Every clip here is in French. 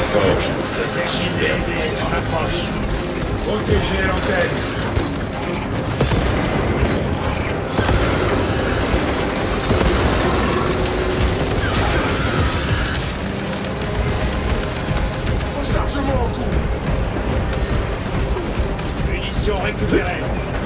forge nous fait un superbe présent. On approche. Protégez l'antenne. Rechargement en cours. Munitions récupérées.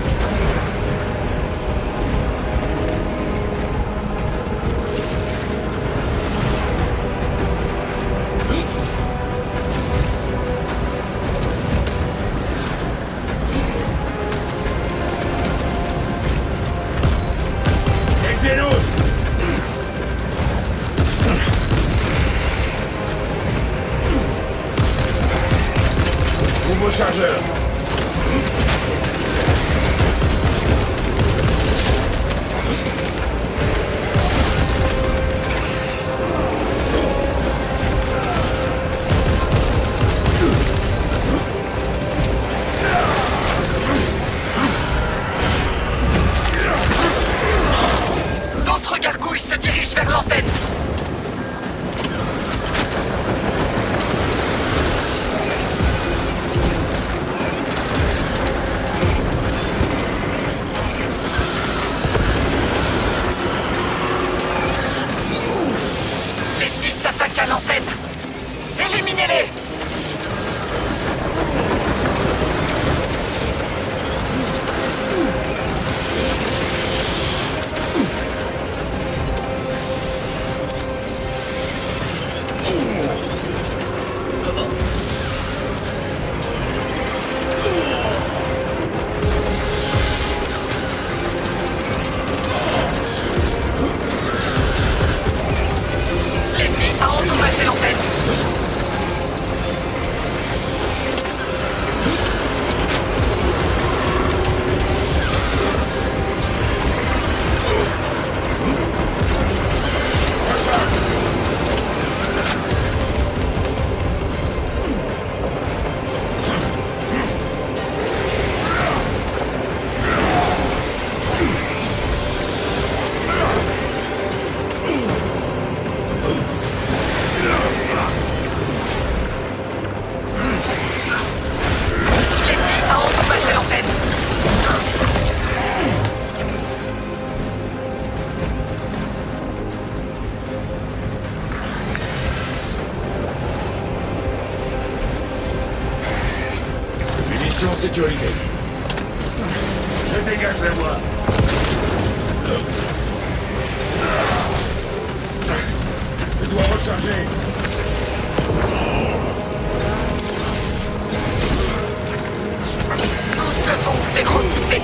Nouveau chargeur. D'autres gargouilles se dirigent vers l'antenne. L'ennemi s'attaque à l'antenne. Éliminez-les! L'ennemi a endommagé l'antenne. L'ennemi a endommagé l'antenne. Munitions sécurisées. Je dégage la voie. Je dois recharger. Nous devons les repousser.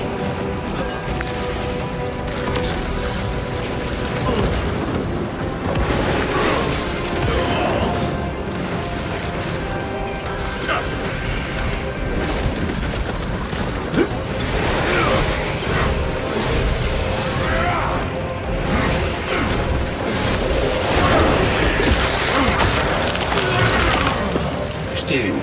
Je t'ai eu.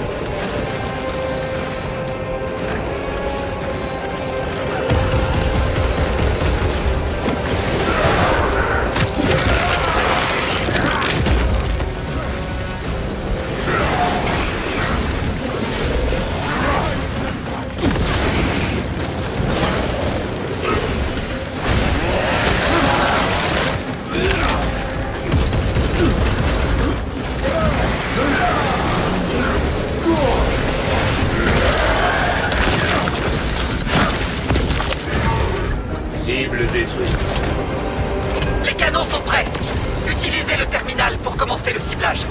Cible détruite. Les canons sont prêts. Utilisez le terminal pour commencer le ciblage.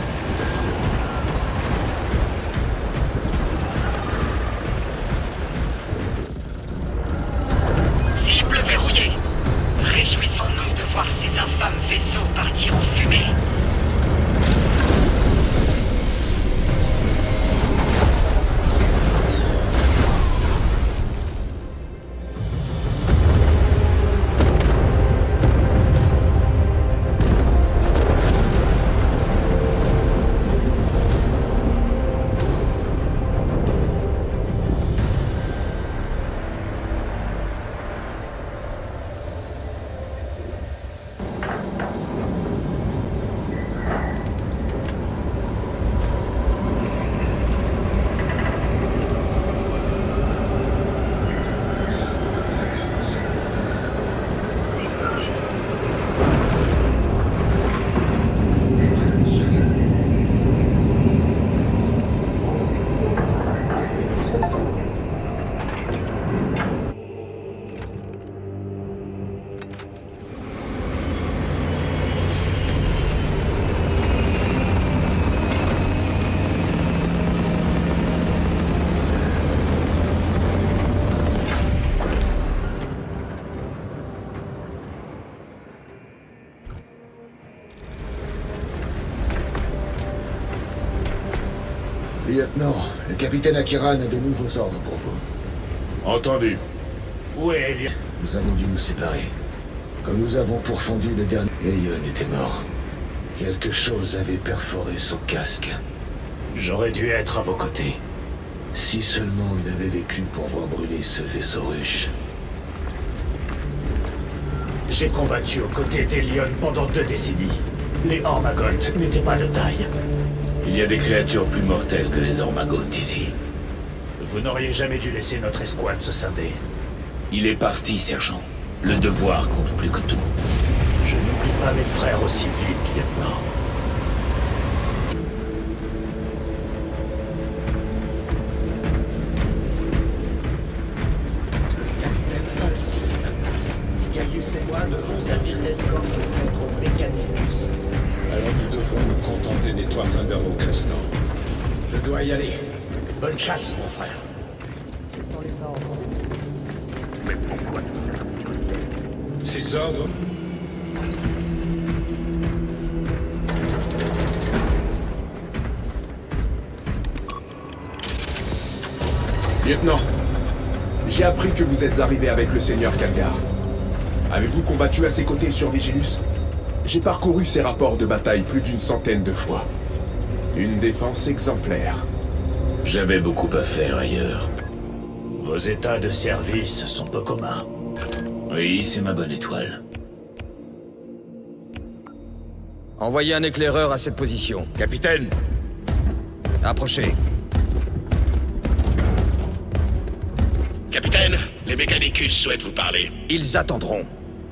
Cible verrouillée. Réjouissons-nous de voir ces infâmes vaisseaux partir en fumée. Lieutenant, le capitaine Akiran a de nouveaux ordres pour vous. Entendu. Où est Elion? Nous avons dû nous séparer. Quand nous avons pourfendu le dernier, Elion était mort. Quelque chose avait perforé son casque. J'aurais dû être à vos côtés. Si seulement il avait vécu pour voir brûler ce vaisseau ruche. J'ai combattu aux côtés d'Elion pendant 2 décennies. Les Hormagoth n'étaient pas de taille. Il y a des créatures plus mortelles que les Hormagoth ici. Vous n'auriez jamais dû laisser notre escouade se scinder. Il est parti, sergent. Le devoir compte plus que tout. Je n'oublie pas mes frères aussi vite, lieutenant. Gaius et moi devons servir d'escorte contre Mechanicus. Alors nous devrons nous contenter des 3 Thunderhawk restants. Je dois y aller. Bonne chasse, mon frère. Ces ordres... Lieutenant, j'ai appris que vous êtes arrivé avec le seigneur Kalgar. Avez-vous combattu à ses côtés sur Vigilus? J'ai parcouru ses rapports de bataille plus d'une centaine de fois. Une défense exemplaire. J'avais beaucoup à faire ailleurs. Vos états de service sont peu communs. Oui, c'est ma bonne étoile. Envoyez un éclaireur à cette position. Capitaine! Approchez. Capitaine, les Mechanicus souhaitent vous parler. Ils attendront.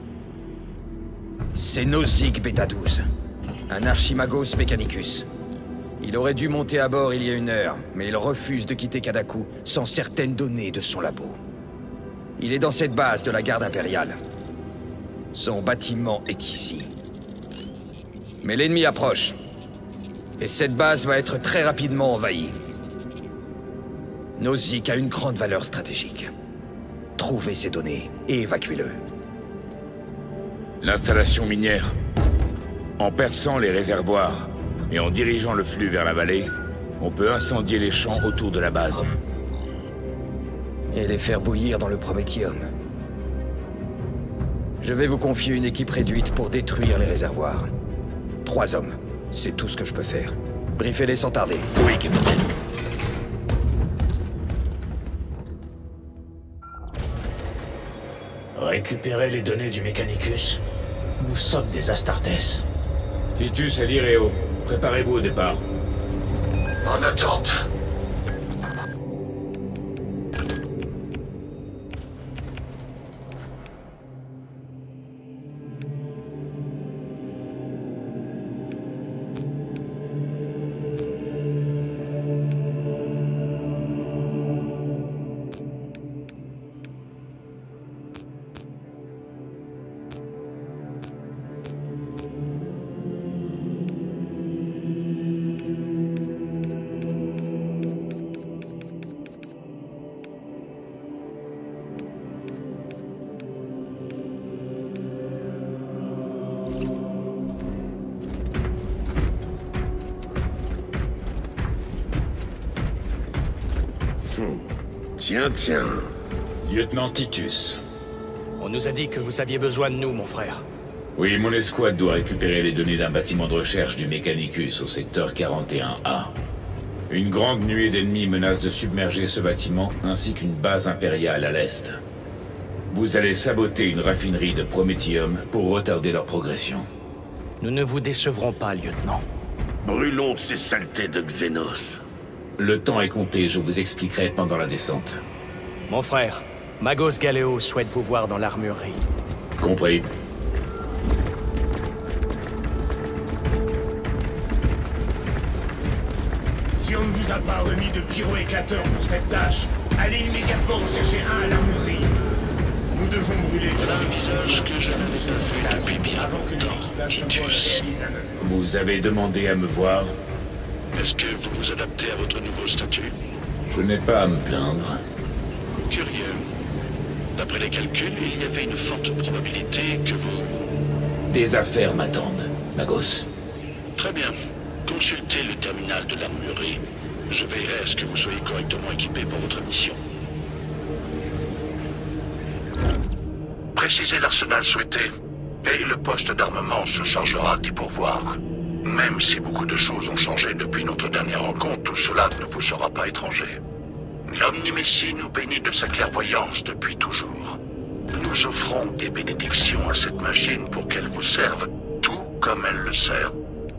C'est Nozick Beta 12. Un Archimagos Mechanicus. Il aurait dû monter à bord il y a 1 heure, mais il refuse de quitter Kadaku sans certaines données de son labo. Il est dans cette base de la garde impériale. Son bâtiment est ici. Mais l'ennemi approche. Et cette base va être très rapidement envahie. Nozick a une grande valeur stratégique. Trouvez ces données et évacuez-le. L'installation minière. En perçant les réservoirs et en dirigeant le flux vers la vallée, on peut incendier les champs autour de la base. Et les faire bouillir dans le Prométhium. Je vais vous confier une équipe réduite pour détruire les réservoirs. 3 hommes, c'est tout ce que je peux faire. Briefez-les sans tarder. Oui, capitaine. Récupérez les données du Mechanicus. Nous sommes des Astartes. Titus et Lireo, préparez-vous au départ. En attente. Tiens. Lieutenant Titus. On nous a dit que vous aviez besoin de nous, mon frère. Oui, mon escouade doit récupérer les données d'un bâtiment de recherche du Mechanicus au secteur 41A. Une grande nuée d'ennemis menace de submerger ce bâtiment ainsi qu'une base impériale à l'est. Vous allez saboter une raffinerie de Prométhium pour retarder leur progression. Nous ne vous décevrons pas, lieutenant. Brûlons ces saletés de Xenos. Le temps est compté, je vous expliquerai pendant la descente. Mon frère, Magos Galeo souhaite vous voir dans l'armurerie. Compris. Si on ne vous a pas remis de pyro-éclateur pour cette tâche, allez immédiatement en chercher un à l'armurerie. Nous devons brûler Voilà un visage que je n'avais pas vu depuis bien avant que les longtemps. équipages Titus. réalisent un œuvre. Vous avez demandé à me voir. Est-ce que vous vous adaptez à votre nouveau statut? Je n'ai pas à me plaindre. Curieux. D'après les calculs, il y avait une forte probabilité que vous... Des affaires m'attendent, Magos. Très bien. Consultez le terminal de l'armurerie. Je veillerai à ce que vous soyez correctement équipés pour votre mission. Précisez l'arsenal souhaité, et le poste d'armement se chargera d'y pourvoir. Même si beaucoup de choses ont changé depuis notre dernière rencontre, tout cela ne vous sera pas étranger. L'Omnimécie nous bénit de sa clairvoyance depuis toujours. Nous offrons des bénédictions à cette machine pour qu'elle vous serve, tout comme elle le sert.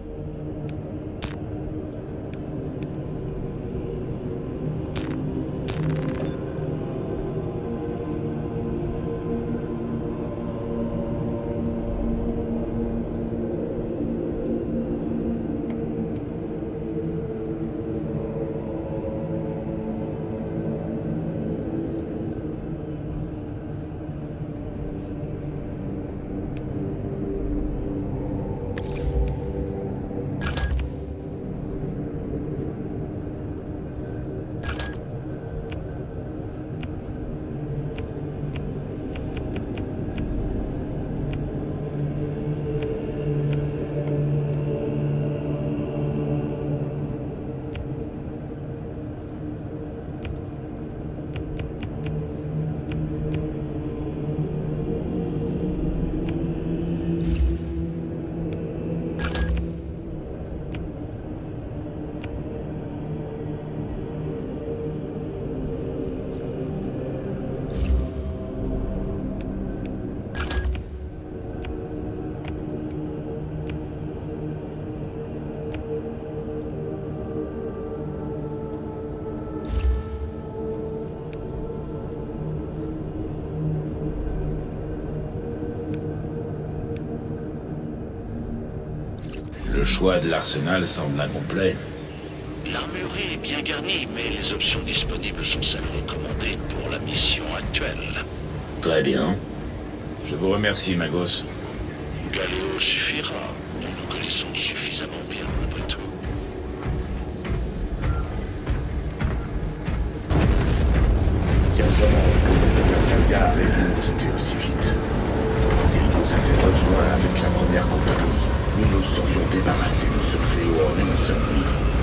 Le choix de l'arsenal semble incomplet. L'armurerie est bien garnie, mais les options disponibles sont celles recommandées pour la mission actuelle. Très bien. Je vous remercie, Magos. Galéo suffira. Nous nous connaissons suffisamment bien, après tout. Calgar ait pu nous quitter aussi vite. S'il nous avait rejoints avec la première compagnie, nous nous serions débarrassés de ce fléau en une seule nuit.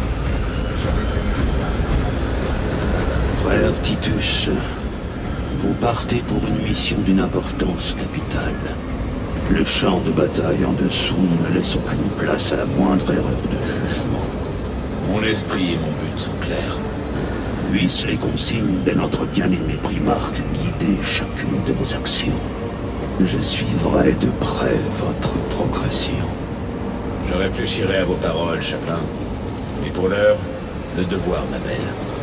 Frère Titus, vous partez pour une mission d'une importance capitale. Le champ de bataille en dessous ne laisse aucune place à la moindre erreur de jugement. Mon esprit et mon but sont clairs. Puissent les consignes de notre bien-aimé Primarque guider chacune de vos actions. Je suivrai de près votre progression. Je réfléchirai à vos paroles, chacun. Mais pour l'heure, le devoir m'appelle.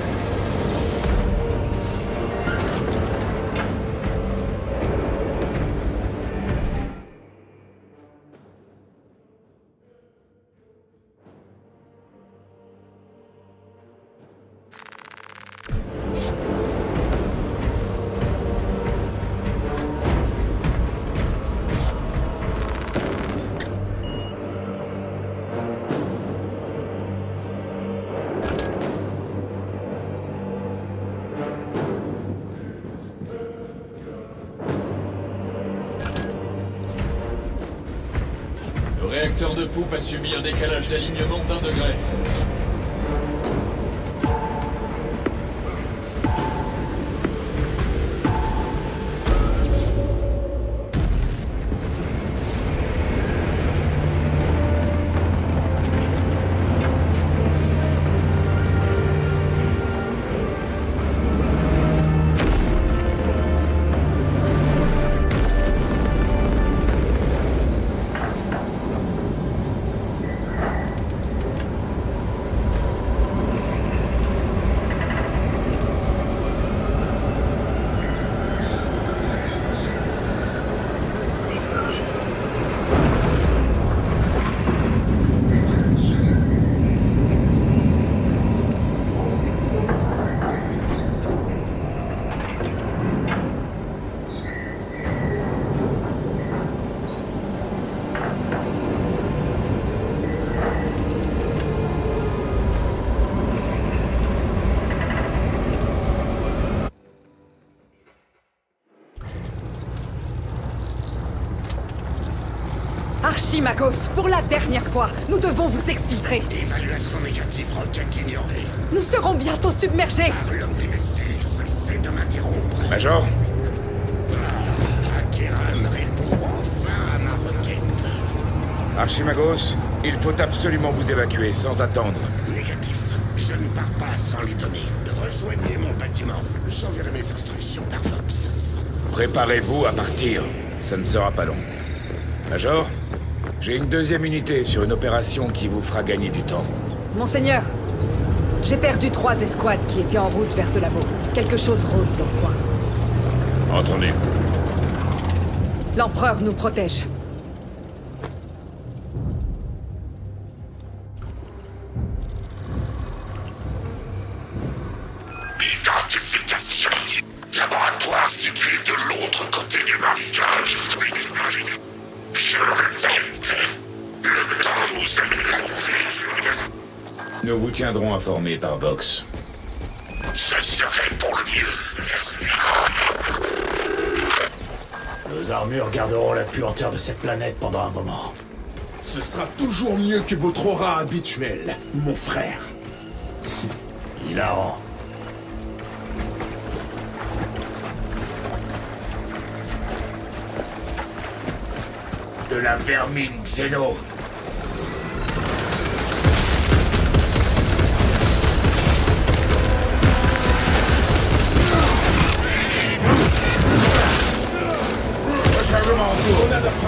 Le réacteur de poupe a subi un décalage d'alignement d'1 degré. Archimagos, pour la dernière fois, nous devons vous exfiltrer. Évaluation négative, requête ignorée. Nous serons bientôt submergés. Par l'homme des Messies, cessez de m'interrompre. Major? Acheran répond enfin à ma requête. Archimagos, il faut absolument vous évacuer, sans attendre. Négatif. Je ne pars pas sans les données. Rejoignez mon bâtiment. J'enverrai mes instructions par Vox. Préparez-vous à partir. Ça ne sera pas long. Major, j'ai une deuxième unité sur une opération qui vous fera gagner du temps. Monseigneur, j'ai perdu 3 escouades qui étaient en route vers ce labo. Quelque chose rôde dans le coin. Entendu. L'Empereur nous protège. Identification. Laboratoire situé de l'autre côté du marécage. Je le répète, le temps nous est compté. Nous vous tiendrons informés par Vox. Ce serait pour le mieux. Nos armures garderont la puanteur de cette planète pendant un moment. Ce sera toujours mieux que votre aura habituelle, mon frère. Hilarant. De la vermine, Xeno. Rechargement en cours.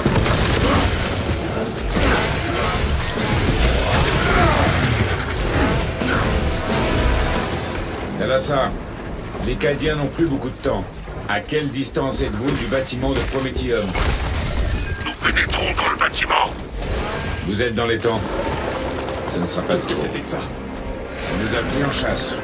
Thalassa, les Caldiens n'ont plus beaucoup de temps. À quelle distance êtes-vous du bâtiment de Prométhium? Nous pénétrons dans le bâtiment. Vous êtes dans les temps. Ce ne sera pas Qu'est-ce que c'était que ça? On nous a pris en chasse.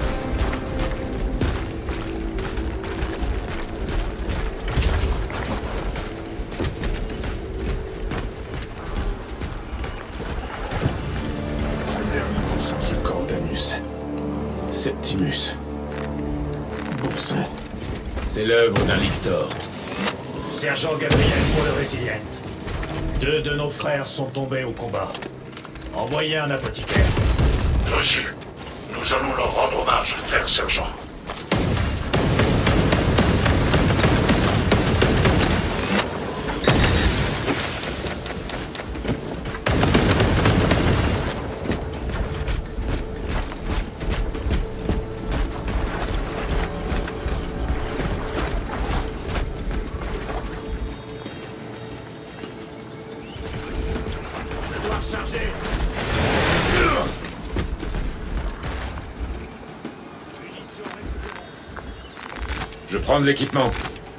Cordanus. Septimus. Bon sang. C'est l'œuvre d'un lictor. Sergent Gabriel pour le Résilient. 2 de nos frères sont tombés au combat. Envoyez un apothicaire. Reçu. Nous allons leur rendre hommage, frère sergent. Je prends de l'équipement.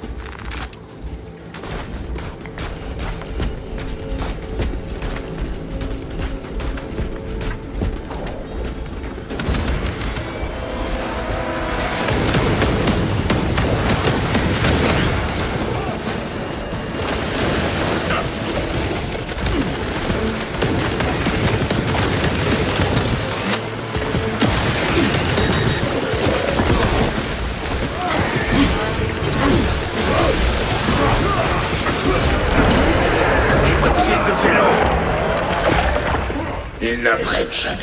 Ils n'apprennent jamais.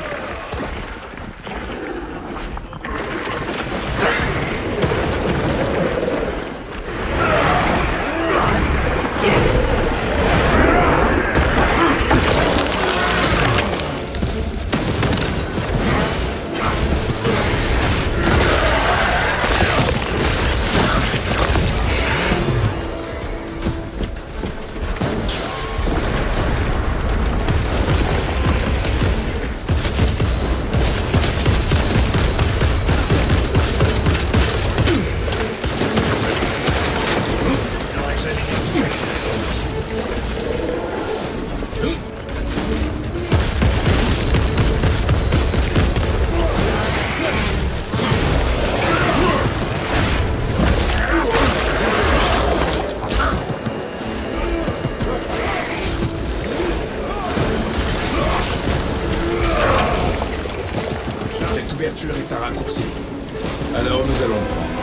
Cette ouverture est un raccourci. Alors nous allons le prendre.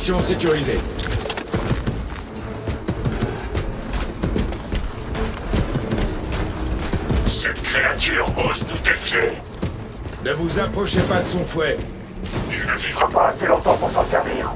Position sécurisée. Cette créature ose nous défier. Ne vous approchez pas de son fouet. Il ne vivra pas assez longtemps pour s'en servir.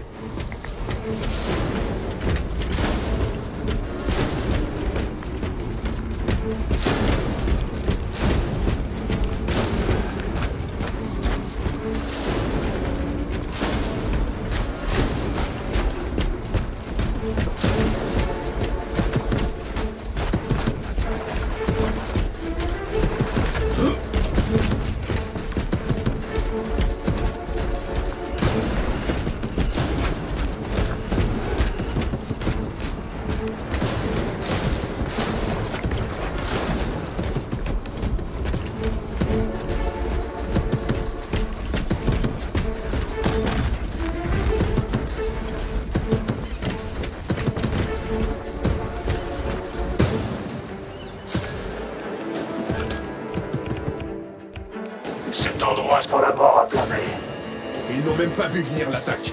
Cet endroit sent la mort à plein nez. Ils n'ont même pas vu venir l'attaque.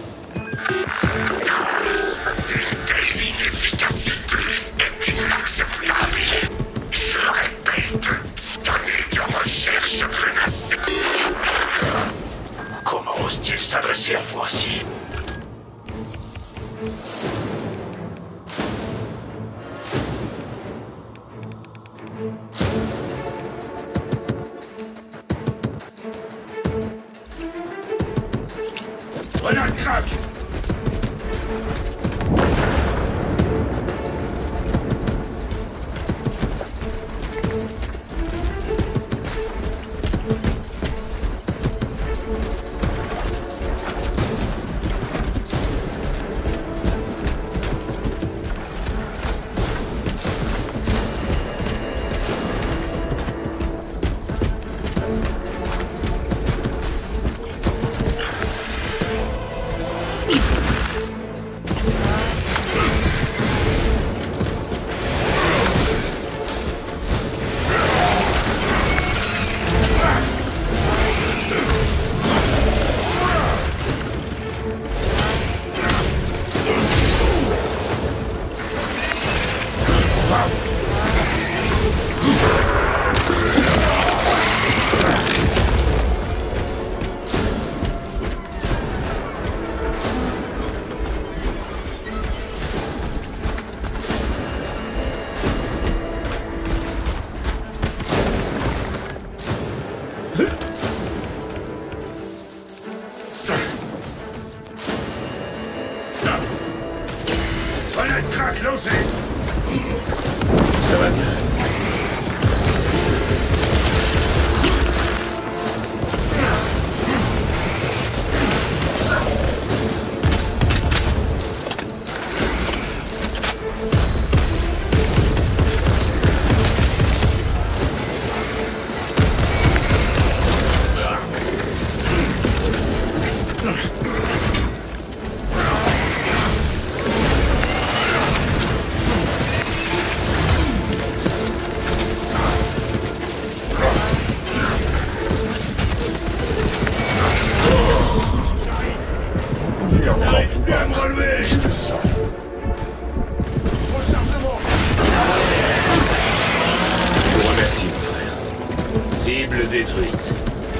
Une telle inefficacité est inacceptable. Je répète, données de recherche menacées. Comment ose-t-il s'adresser à vous ainsi? Grenade crack! Grenade crack lancée! Ça va bien. J'arrive plus à me relever! Rechargement! Je vous remercie, mon frère. Cible détruite.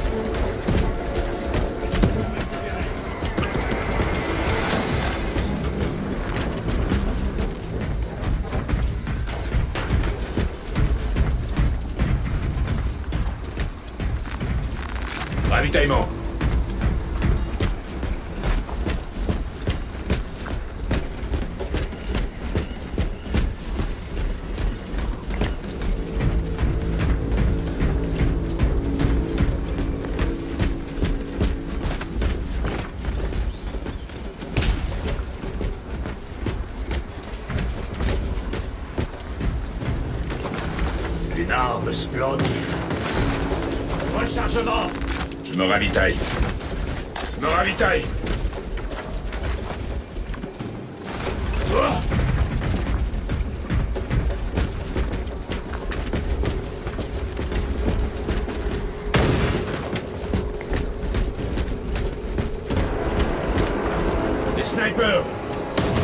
Ravitaillement. Une arme splendide. Rechargement! Je me ravitaille. Je me ravitaille.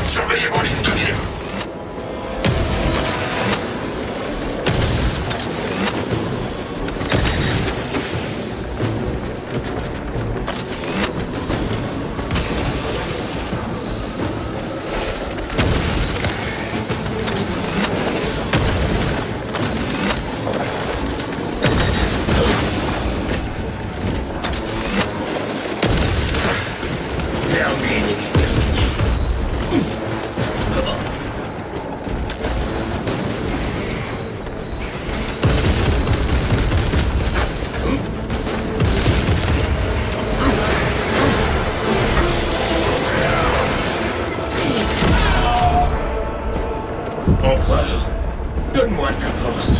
Surveillez vos lignes de tir. Empereur, donne-moi ta force.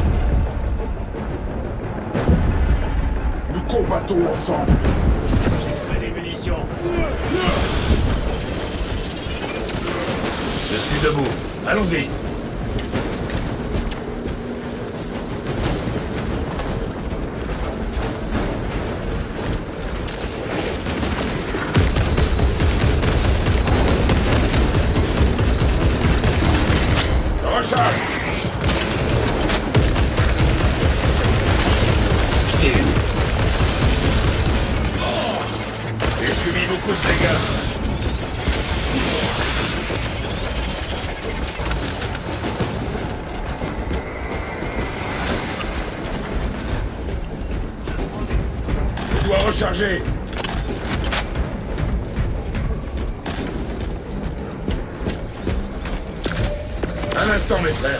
Nous combattons ensemble. Les munitions. Je suis debout. Allons-y. Recharge. Je t'ai eu. J'ai subi beaucoup de dégâts. Je dois recharger. Un instant, mes frères.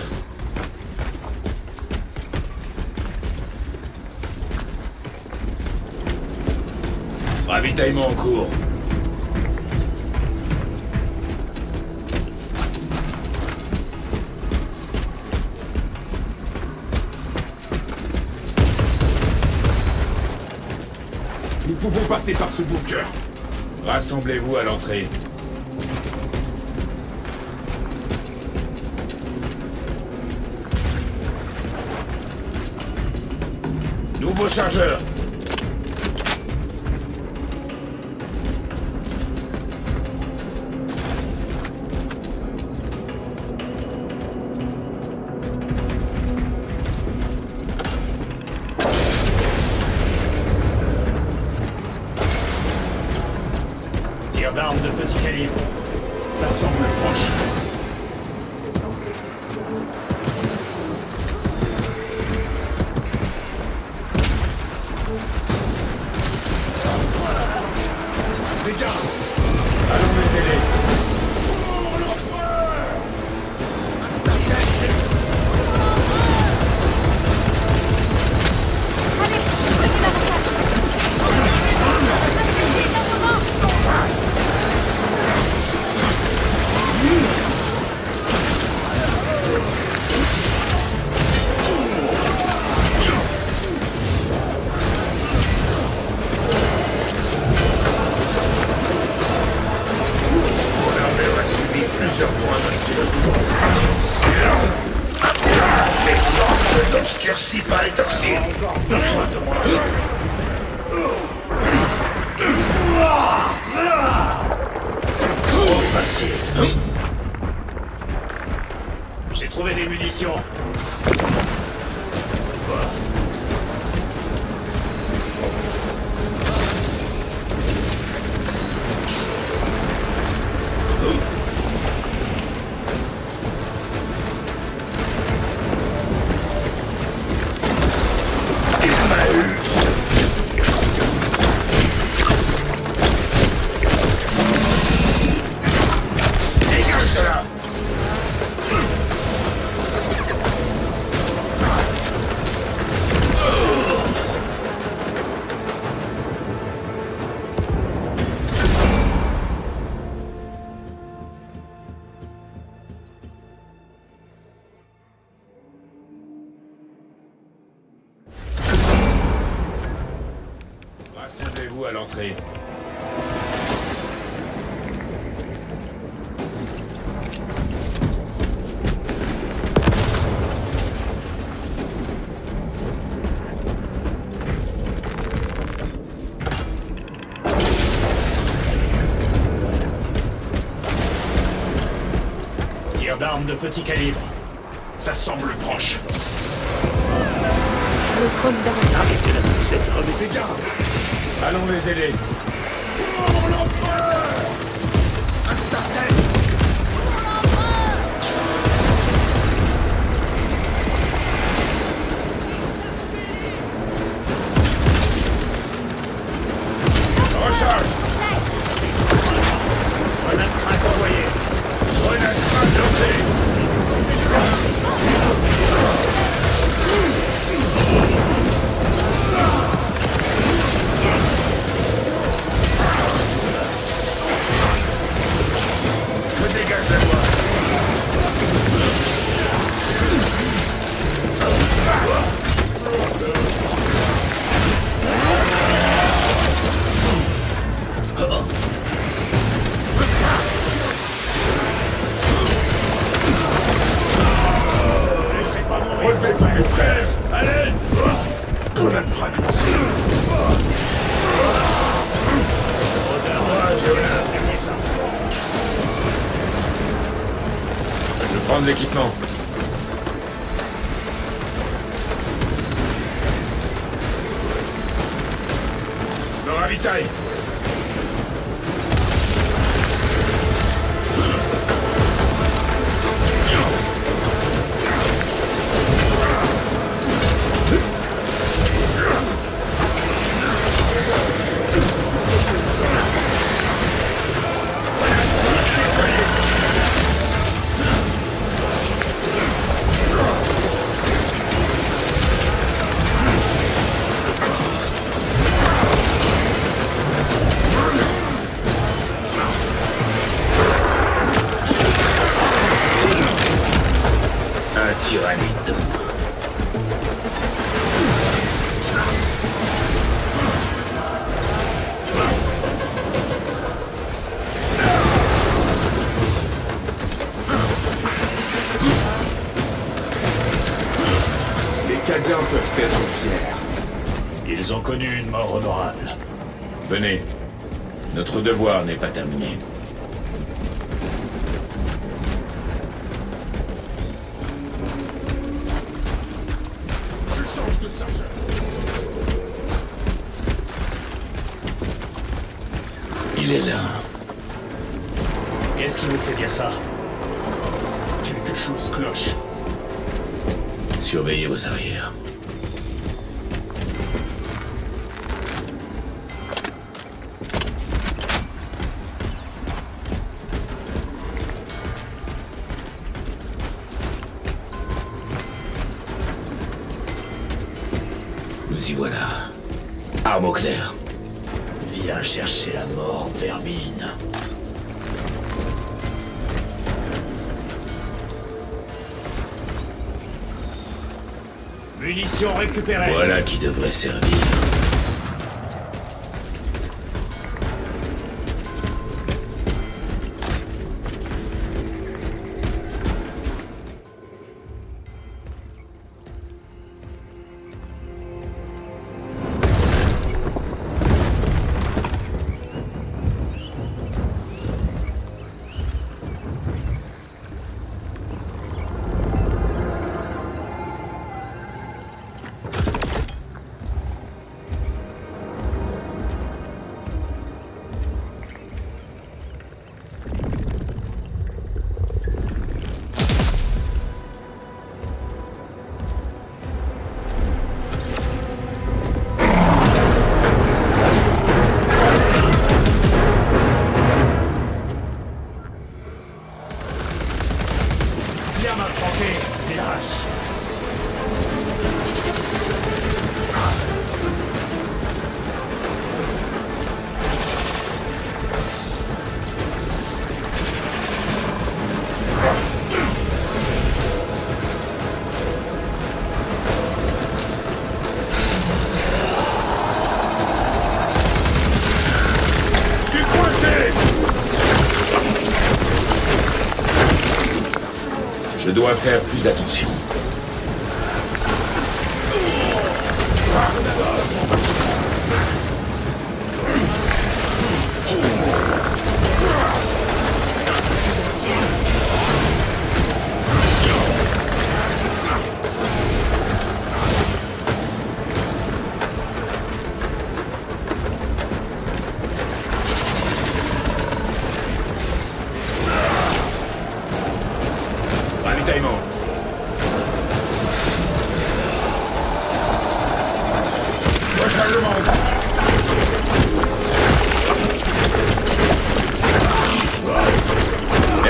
Ravitaillement en cours. Nous pouvons passer par ce bunker. Rassemblez-vous à l'entrée. Nouveau chargeur. Tir d'armes de petit calibre. Ça semble proche. Les gars, Allons les aider. plusieurs points d'obscurité. L'essence n'obscurcit pas les toxines. Besoin de mon aide. Trop facile. J'ai trouvé des munitions. Rassemblez-vous à l'entrée. Tir d'armes de petit calibre. Ça semble proche. Le chrome d'armes. Arrêtez la poussette, Les gars, Allons les aider. pour l'empereur! Recharge. Grenade crack envoyée. Grenade crack lancée. Je dégage la voie. Relevez-vous, mes frères! Allez! Grenade fragmentée! Je vais prendre l'équipement. Me ravitaille. Un tyrannide. Les Cadiens peuvent être fiers. Ils ont connu une mort honorable. Venez. Notre devoir n'est pas terminé. Je change de chargeur. Il est là. Qu'est-ce qui vous fait dire ça? Quelque chose cloche. Surveillez vos arrières. Nous y voilà. Arme au clair. Viens chercher la mort, vermine. Munitions récupérées. Voilà qui devrait servir. Viens m'affronter, les haches. Je suis coincé! Je dois faire plus attention.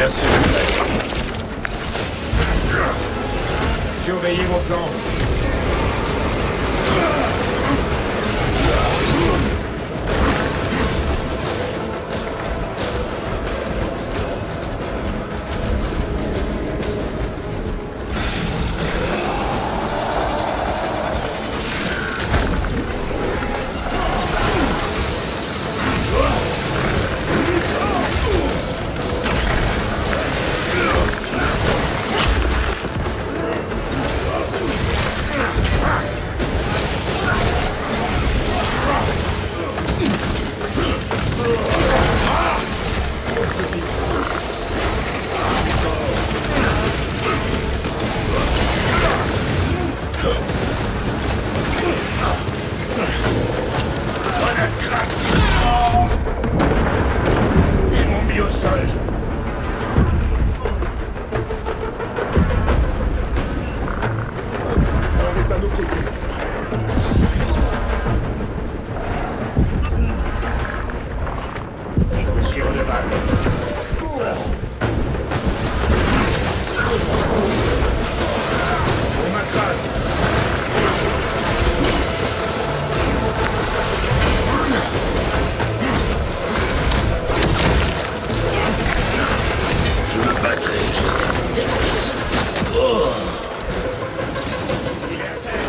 Merci. Surveillez vos flancs. Ils m'ont mis au sol. On est à nos côtés. Je vous suis redevable. On m'attrape. Je me battrai jusqu'à mon dernier souffle. Oh. Il est à terre.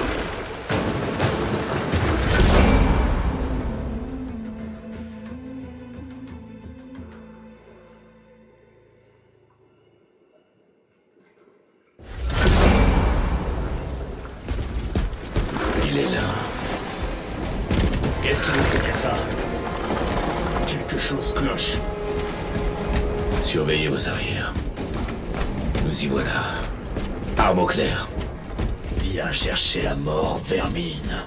Il est là. Qu'est-ce qui nous fait dire ça? Quelque chose cloche. Surveillez vos arrières. Nous y voilà. Arme au clair. Viens chercher la mort, vermine.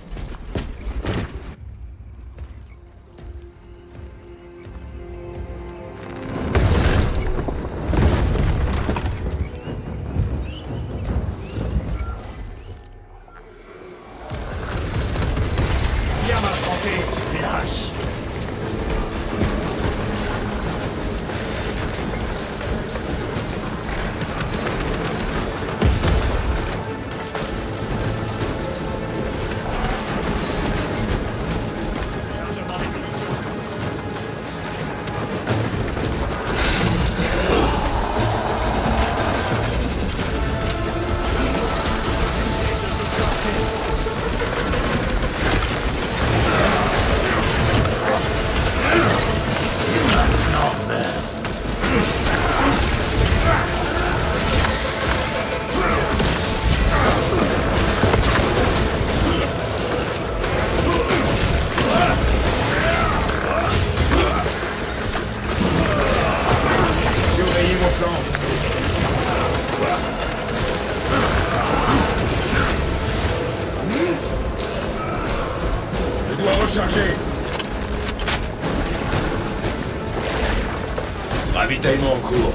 Viens m'affronter, lâche. Chargement des munitions. Cessez de me forcer. Maintenant, meurs. Surveillez vos flancs. Je dois recharger. Ravitaillement en cours.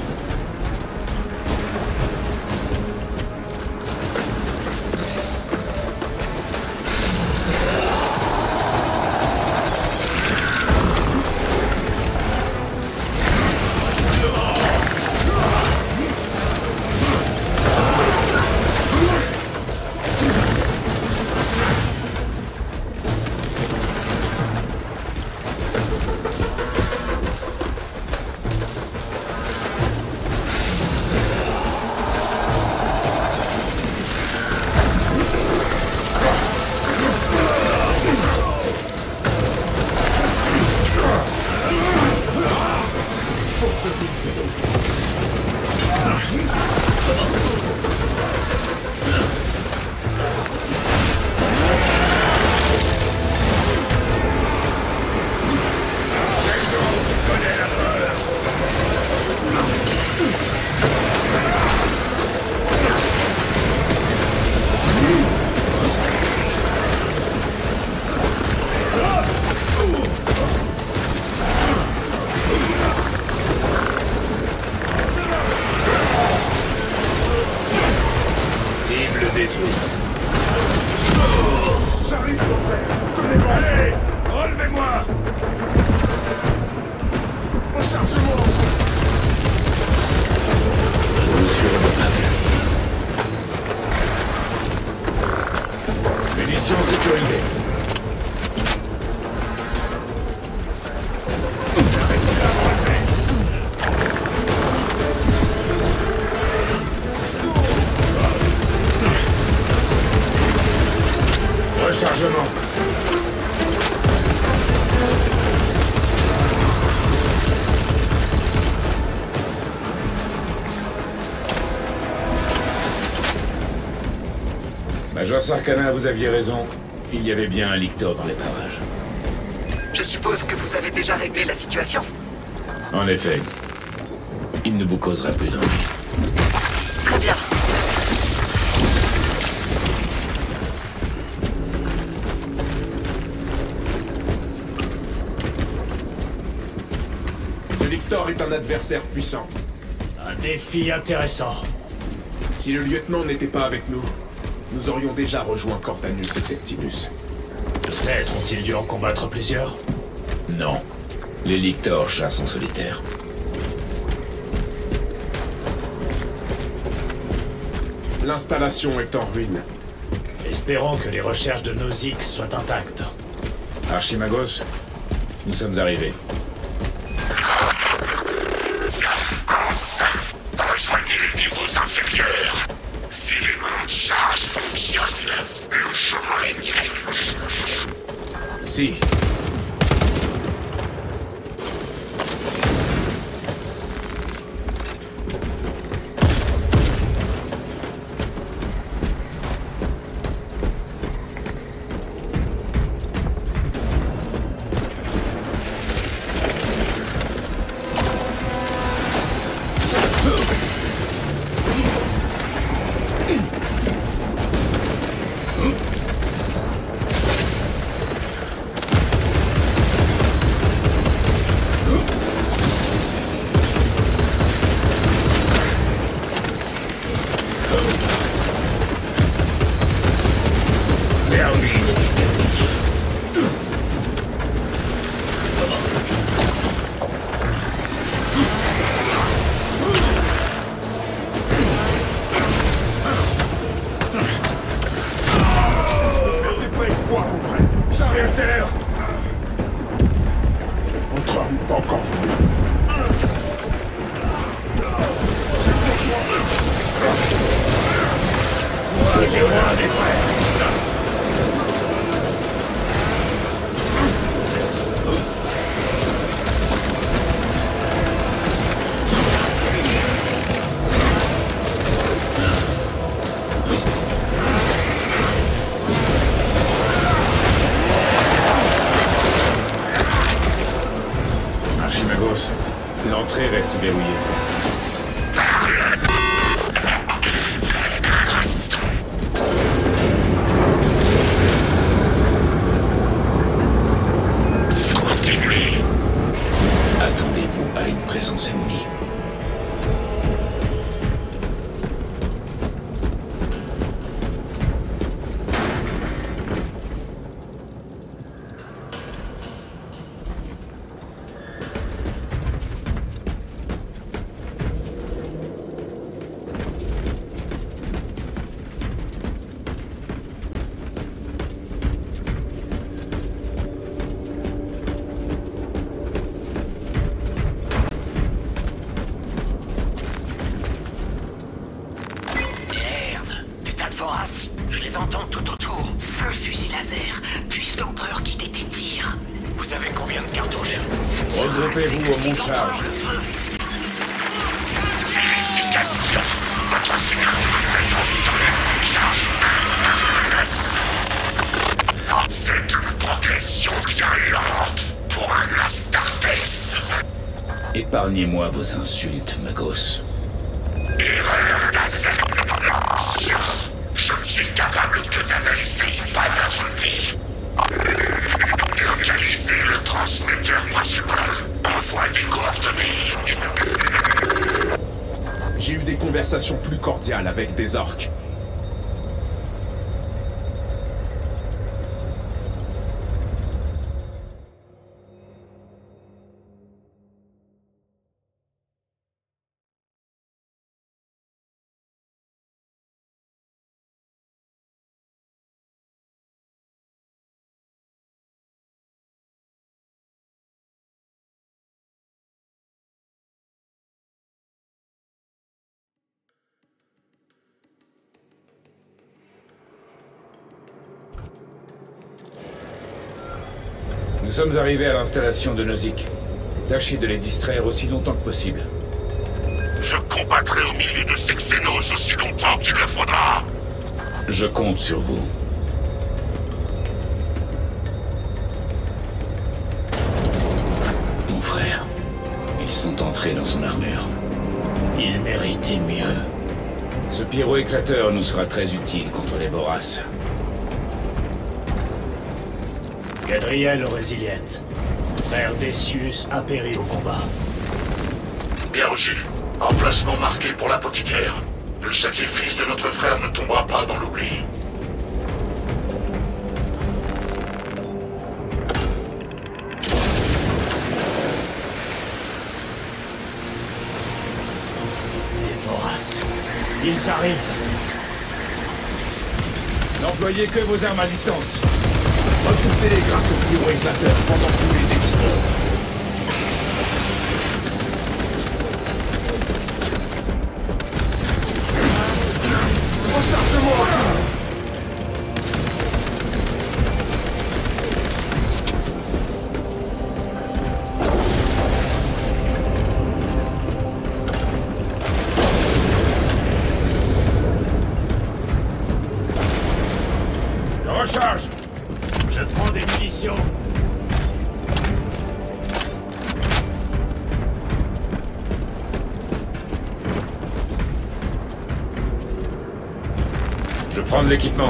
J'arrive, mon frère. Tenez-moi. Allez, relevez-moi. Rechargement. Position sécurisée. Rechargement. Major Sarkana, vous aviez raison. Il y avait bien un lictor dans les parages. Je suppose que vous avez déjà réglé la situation. En effet. Il ne vous causera plus d'ennui. Très bien. Ce lictor est un adversaire puissant. Un défi intéressant. Si le lieutenant n'était pas avec nous, nous aurions déjà rejoint Cortanus et Septimus. Peut-être ont-ils dû en combattre plusieurs? Non. Les lictors chassent en solitaire. L'installation est en ruine. Espérons que les recherches de Nozick soient intactes. Archimagos, nous sommes arrivés. Enfin, rejoignez les niveaux inférieurs. Si l'élément de charge fonctionne, le chemin est direct. Si. Archimagos, l'entrée reste verrouillée. Continuez. Attendez-vous à une présence ennemie. Je les entends tout autour. 5 fusils laser, puis l'empereur qui tire. Vous avez combien de cartouches? Regroupez-vous au mont de charge. Vérification. Votre signature présente dans les monts de charge. C'est une progression bien lente pour un Astartes. Épargnez-moi vos insultes, Magos. Erreur d'assertion. Je ne suis capable que d'analyser, pas d'achever. Localisez le transmetteur principal. Envoie des coordonnées. J'ai eu des conversations plus cordiales avec des orques. sommes arrivés à l'installation de Nozick. Tâchez de les distraire aussi longtemps que possible. Je combattrai au milieu de ces Xénos aussi longtemps qu'il le faudra. Je compte sur vous. Mon frère, ils sont entrés dans son armure. Il méritait mieux. Ce pyro-éclateur nous sera très utile contre les voraces. Gadriel Resilient, frère Decius a péri au combat. Bien reçu. Emplacement marqué pour l'apothicaire. Le sacrifice de notre frère ne tombera pas dans l'oubli. Des voraces. Ils arrivent. N'employez que vos armes à distance. Repoussez-les grâce au pyro-éclateur pendant que vous les décidez. Recharge-moi! Recharge! Je prends des munitions. Je prends de l'équipement.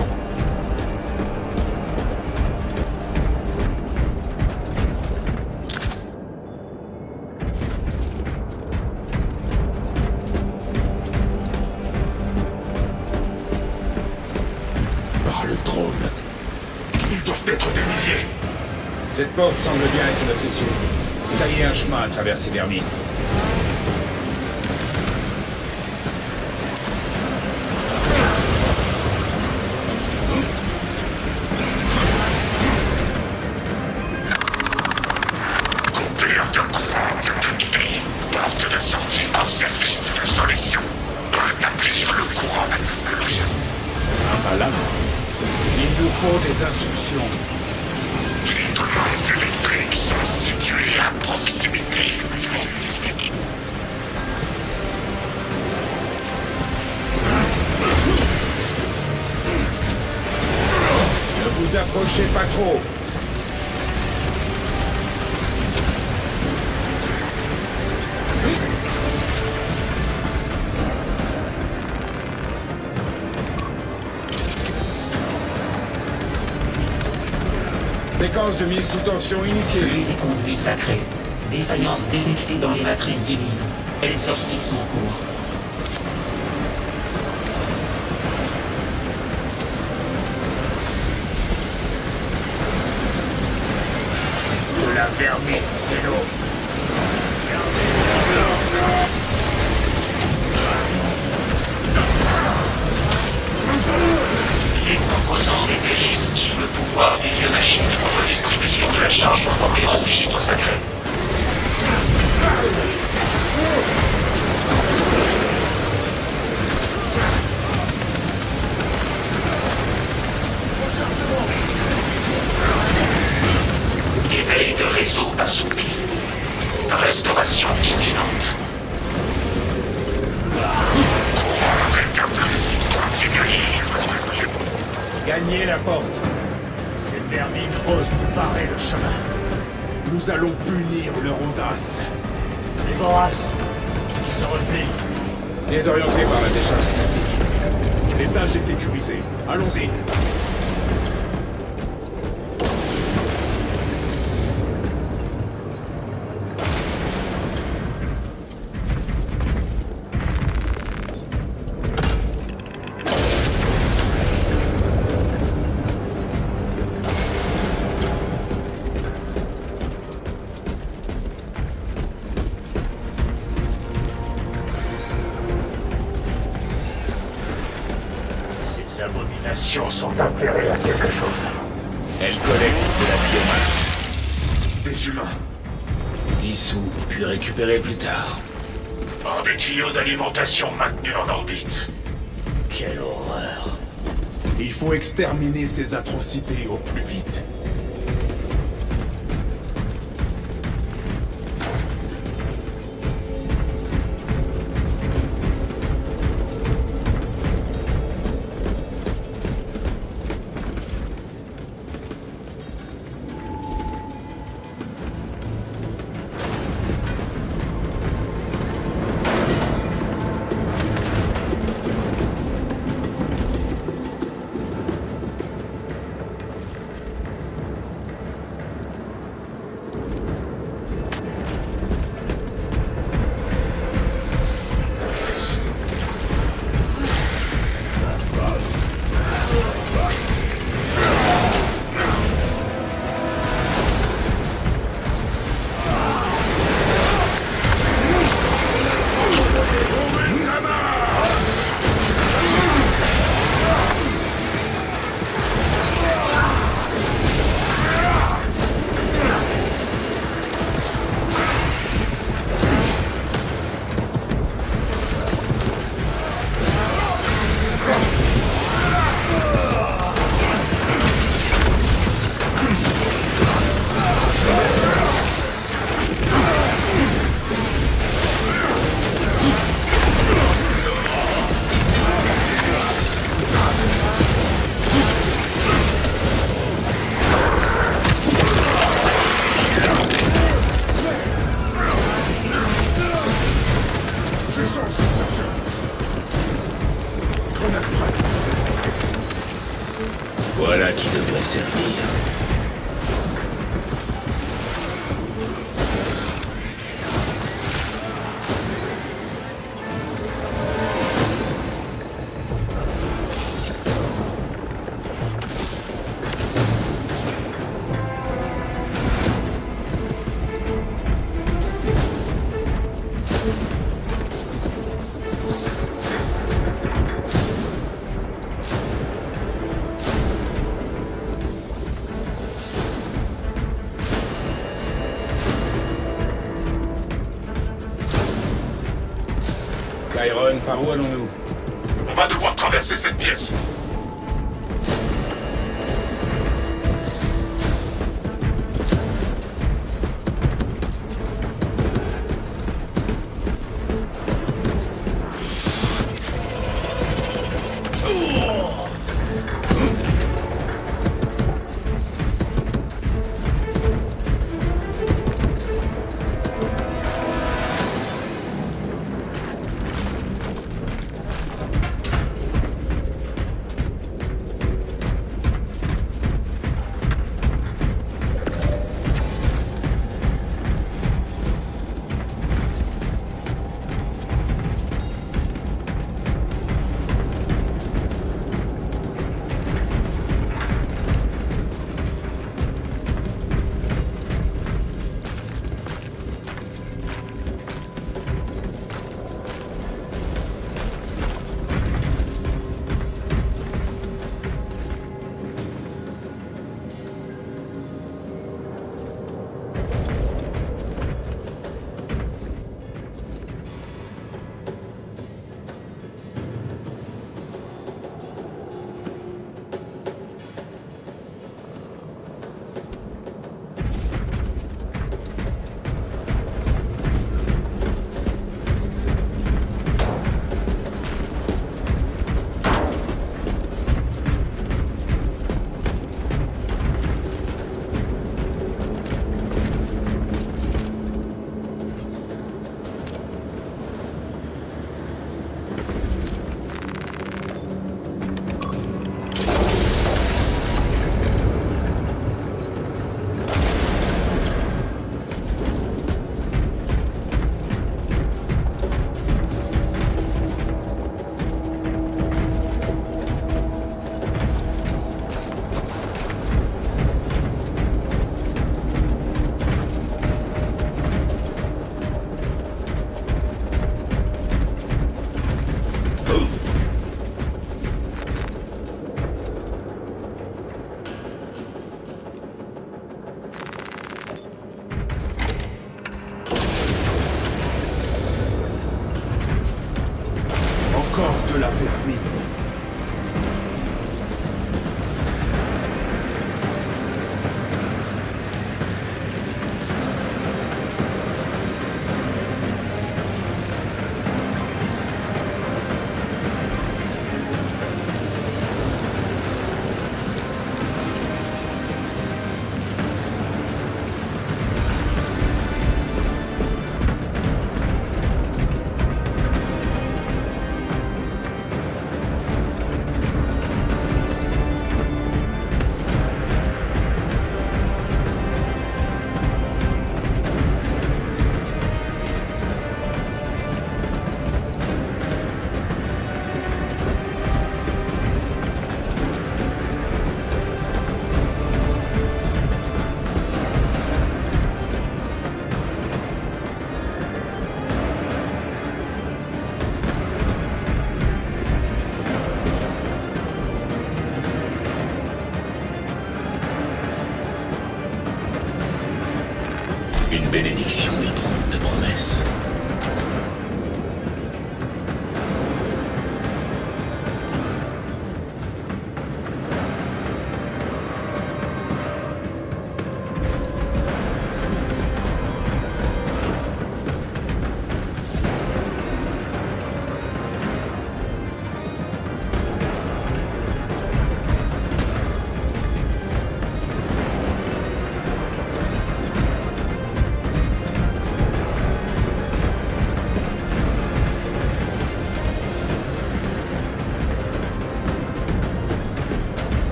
Par le trône. Ils doivent être des milliers. Cette porte semble bien être notre issue. Taillez un chemin à travers ces vermines. Couper un courant d'activité. Porte de sortie hors service. Solution. Rétablir le courant. Ah bah là, il nous faut des instructions. Les commandes électriques sont situées à proximité. Ne vous approchez pas trop. Séquence de mise sous tension initiée. Fluide et conduit sacré. Défaillance détectée dans les matrices divines. Exorcisme en cours. De la vermine, c'est l'eau. Les composants des délices sous le pouvoir des lieux machines en redistribution de la charge conformément au chiffre sacré. Éveil de réseau assoupi. Restauration imminente. Courant rétabli. Continuez. Gagnez la porte. Ces vermines osent nous barrer le chemin. Nous allons punir leur audace. Les voraces, ils se replient. Désorienté par la décharge statique. L'étage est sécurisé. Allons-y. Ces abominations sont Intérêt à quelque chose. Elle collecte de la biomasse. Des humains. Dissous, puis récupérés plus tard. Par des tuyaux d'alimentation maintenus en orbite. Quelle horreur. Il faut exterminer ces atrocités au plus vite. Voilà qui devrait servir. Chiron, par où allons-nous? On va devoir traverser cette pièce. De la vermine. Une bénédiction y trompe de promesses.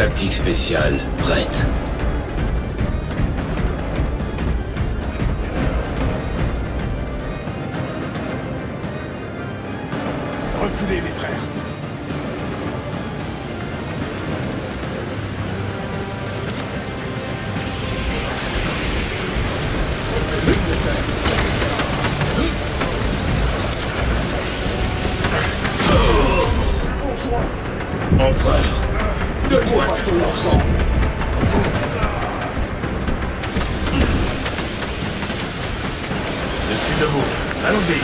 Tactique spéciale, prête. Reculez, mes frères. Empereur, de quoi de force? Je suis debout. Allons-y.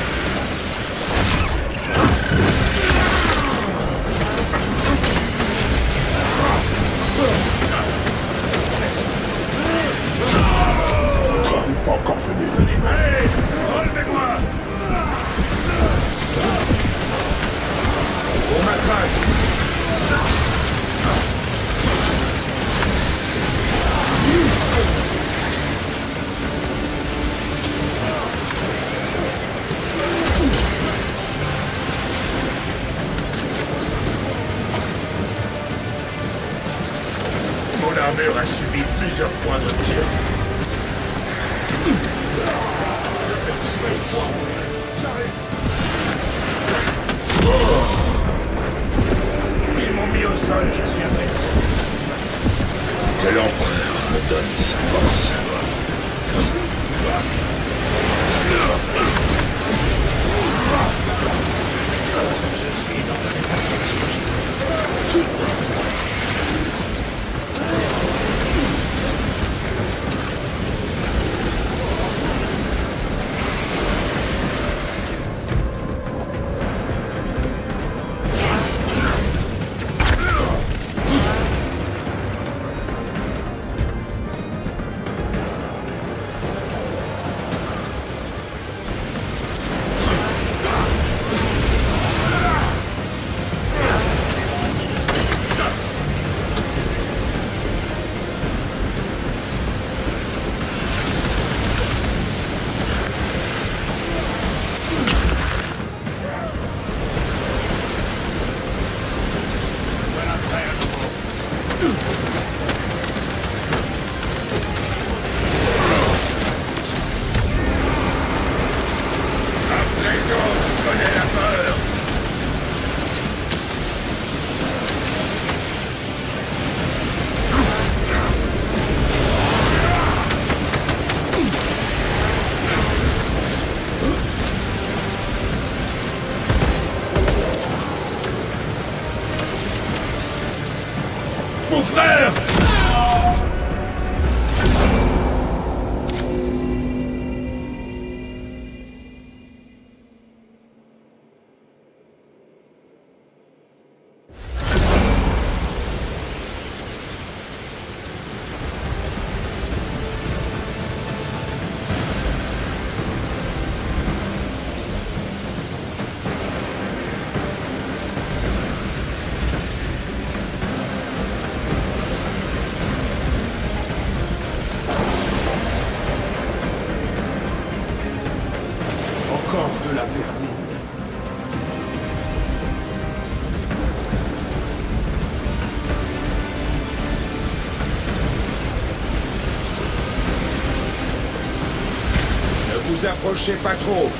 Je n'arrive pas encore venir. Allez, relevez-moi. On m'attaque. Mon armure a subi plusieurs points de tir. Ils m'ont mis au sol, je suis inversé. Que l'empereur me donne sa force. Je suis dans un état critique. Mon frère! Encore de la vermine. Ne vous approchez pas trop.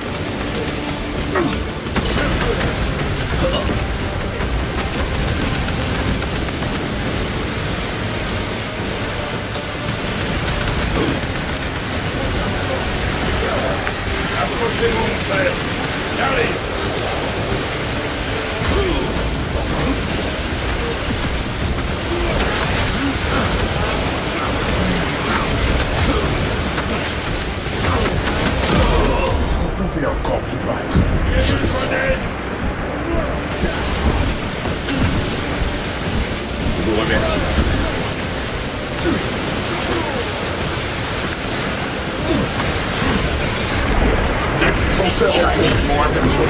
Approchez-vous, mon frère. J'arrive. Vous pouvez encore vous battre. J'ai besoin d'aide. Je vous remercie. Censeur en mouvement, attention.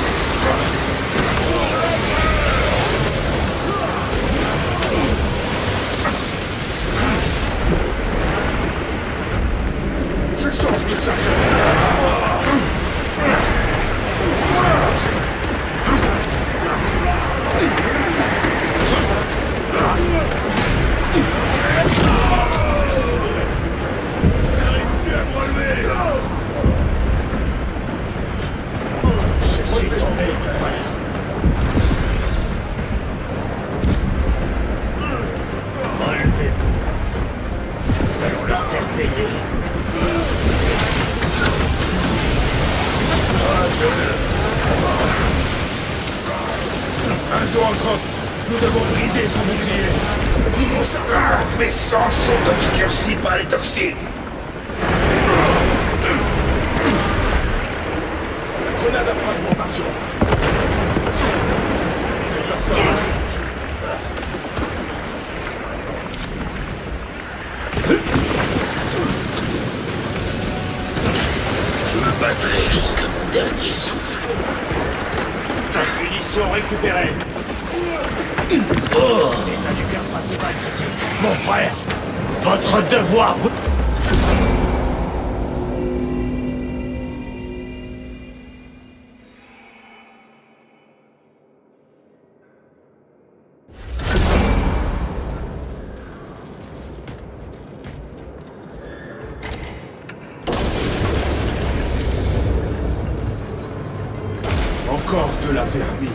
Je change de sergent. vaisseau en troc. Nous devons briser son bouclier. Ah, mes sens sont obscurcis par les toxines. Grenade à fragmentation. C'est pas ça. Je me battrai jusqu'à mon dernier souffle. Munitions récupérées. Oh. L'état du cœur principal critique. Mon frère, votre devoir vous... Encore de la vermine.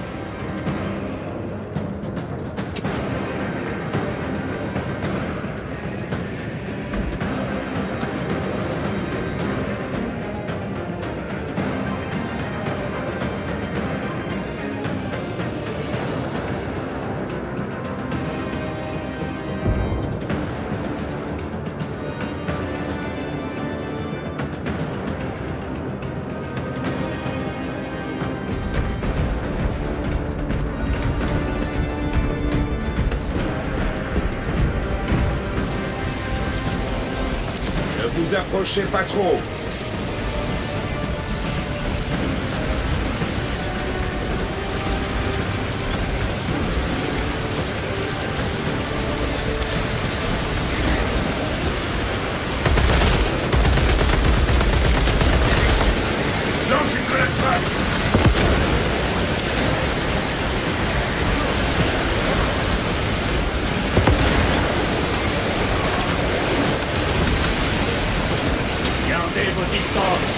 Ne vous approchez pas trop. Lance une grenade frappe. Gardez vos distances.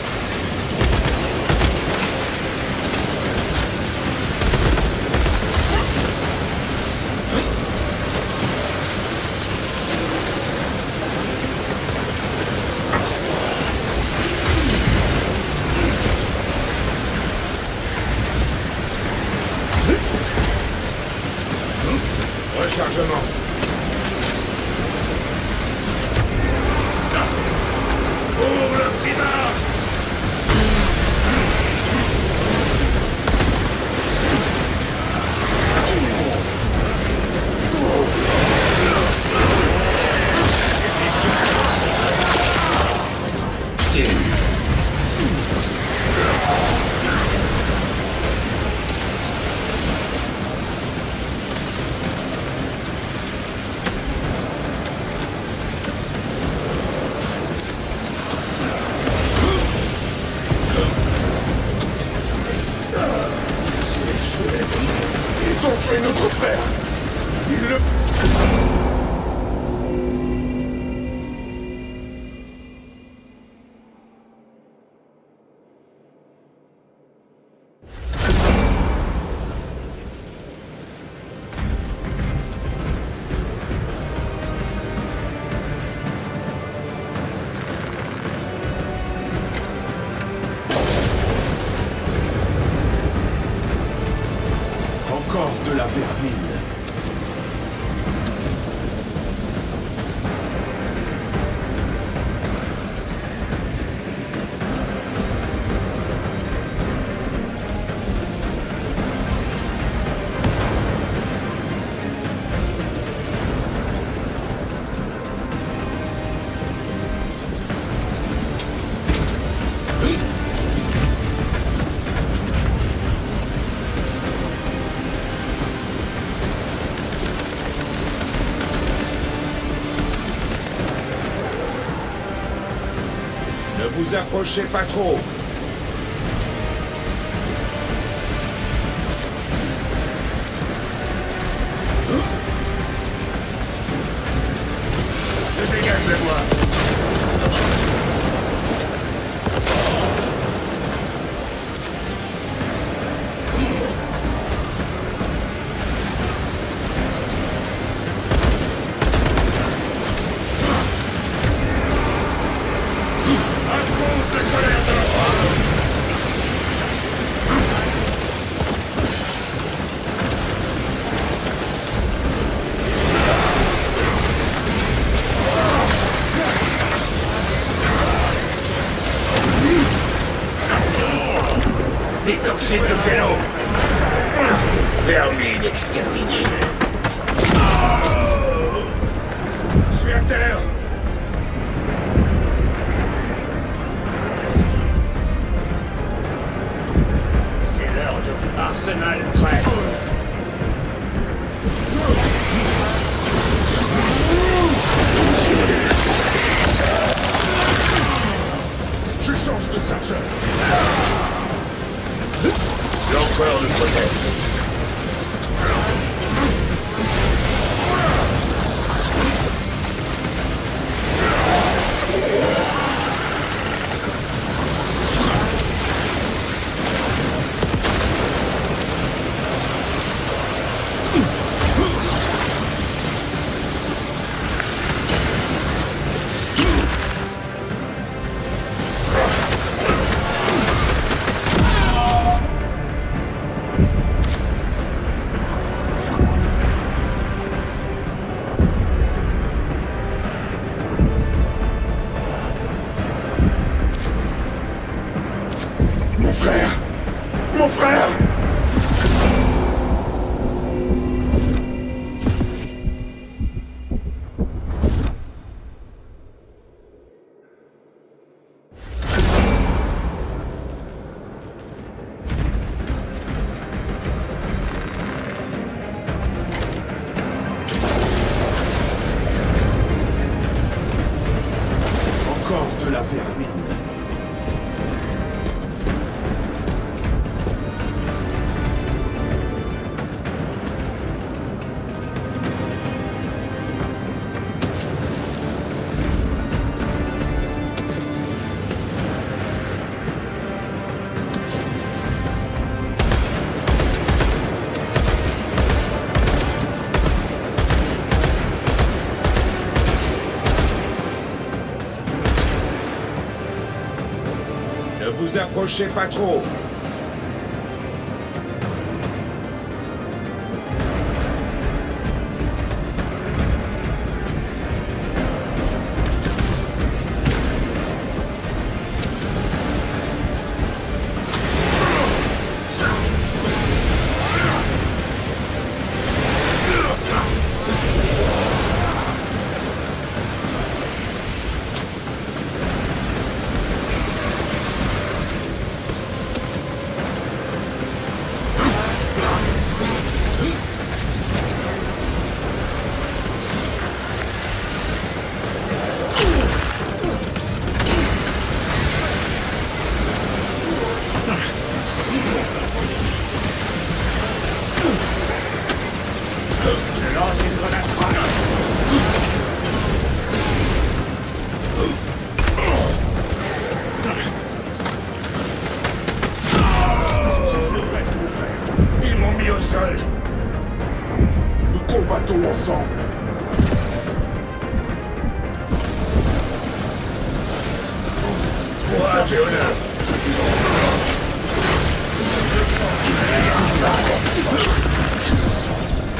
Rechargement. Pour le primat. Ils ont tué notre frère. Ils le... Encore de la vermine. Ne vous approchez pas trop. Je dégage la voie. Affronte la colère de la Des toxines de Xeno. Vermine exterminée. Je suis à terre. Merci. C'est l'heure de vous. Arsenal prêt. Je change de chargeur. L'empereur le protège. Mon frère! Encore de la vermine. Ne vous approchez pas trop. Je lance une grenade frag. J'y suis presque, mon frère. Ils m'ont mis au sol. Nous combattons ensemble. Courage et honneur. Je suis en train. Je le sens.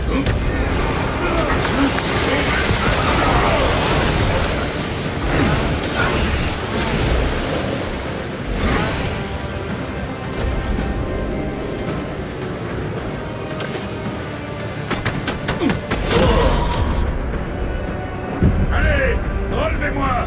Allez, relevez-moi.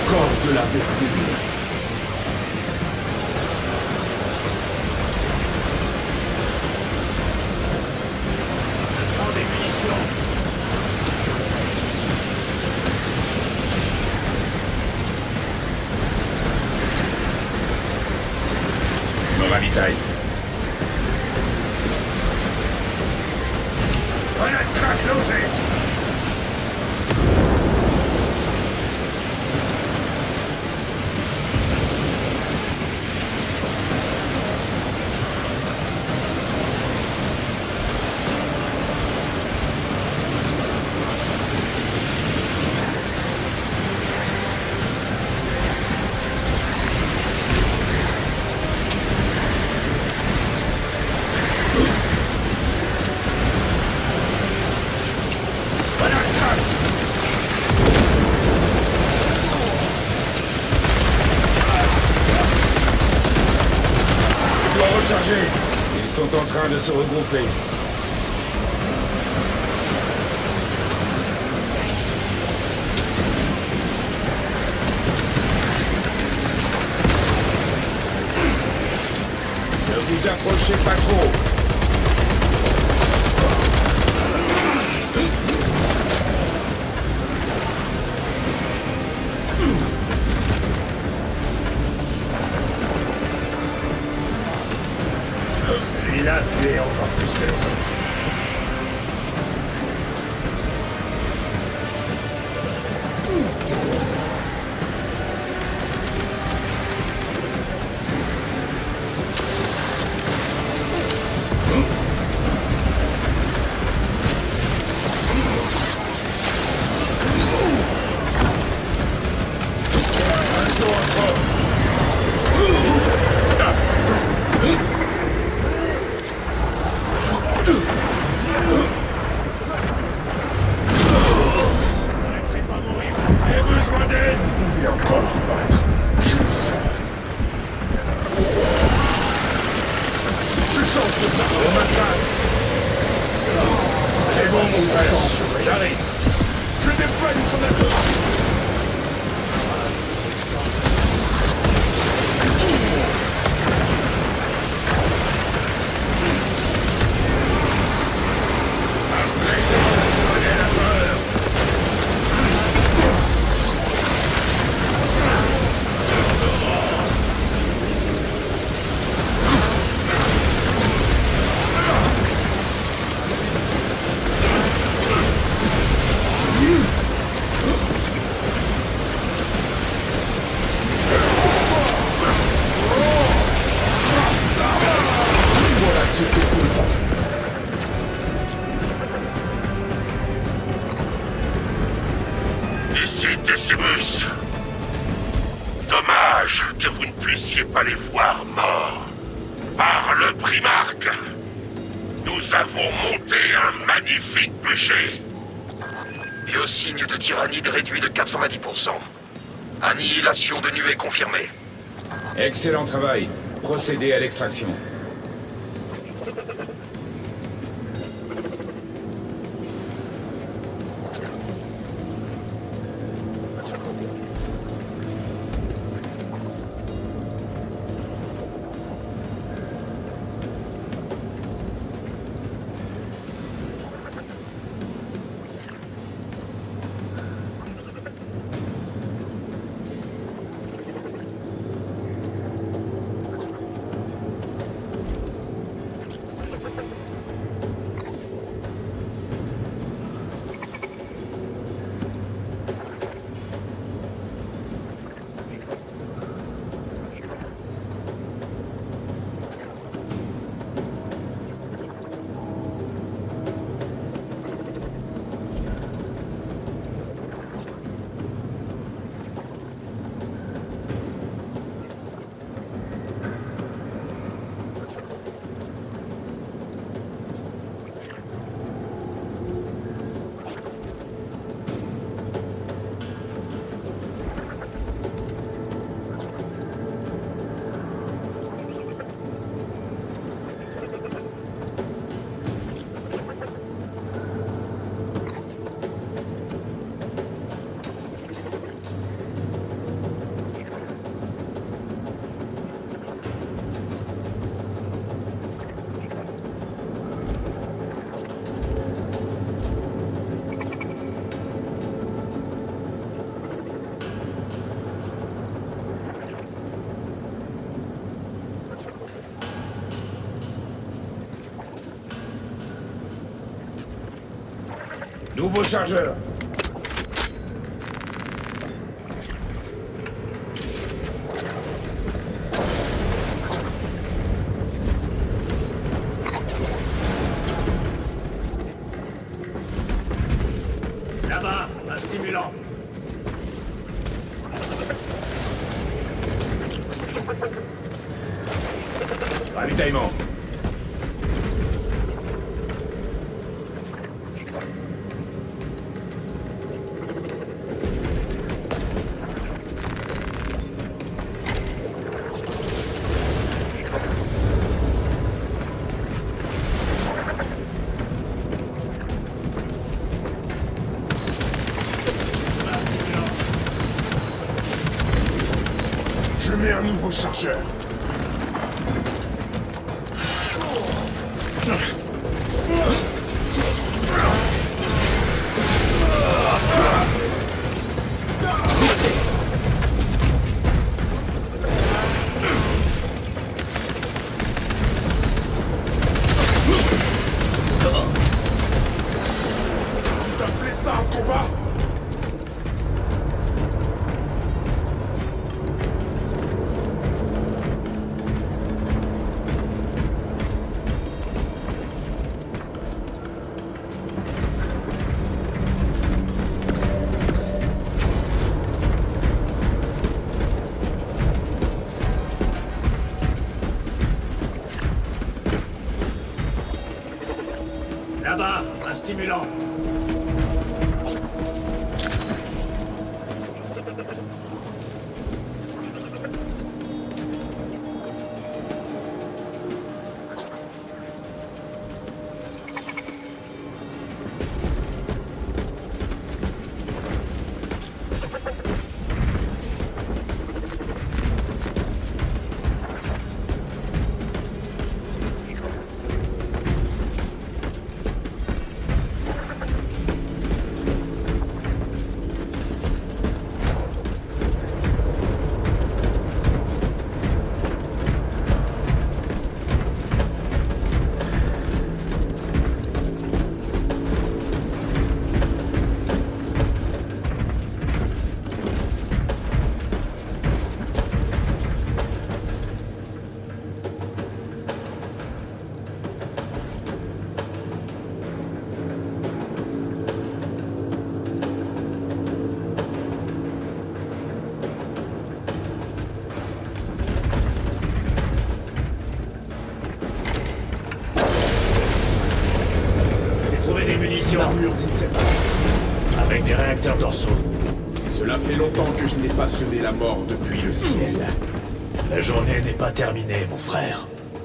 encore de la vermine. Je prends des munitions. Je me ravitaille. Grenade crack lancée. Recharger. Ils sont en train de se regrouper. Ne vous approchez pas trop. Celui-là, tu es encore plus que les autres. J'arrive. Je déploie une grenade. Ici Decimus. Dommage que vous ne puissiez pas les voir morts. Par le Primarque, nous avons monté un magnifique bûcher. Biosigne de tyrannide réduit de 90%. Annihilation de nuée confirmée. Excellent travail. Procédez à l'extraction. Nouveau chargeur. Là-bas, un stimulant. Ravitaillement. Je mets un nouveau chargeur. T'as appelé ça un combat? Là-bas, un stimulant. L'armure d'Inception. Avec des réacteurs dorsaux. Cela fait longtemps que je n'ai pas semé la mort depuis le ciel. La journée n'est pas terminée, mon frère.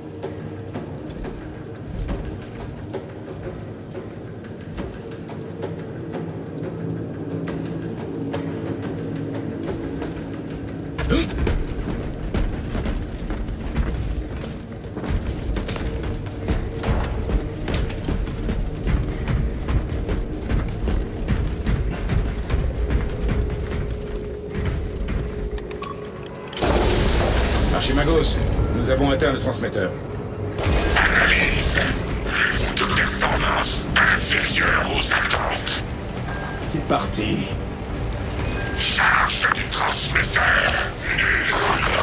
Archimagos, nous avons atteint le transmetteur. Analyse. Niveau de performance inférieur aux attentes. C'est parti. Charge du transmetteur. Nul.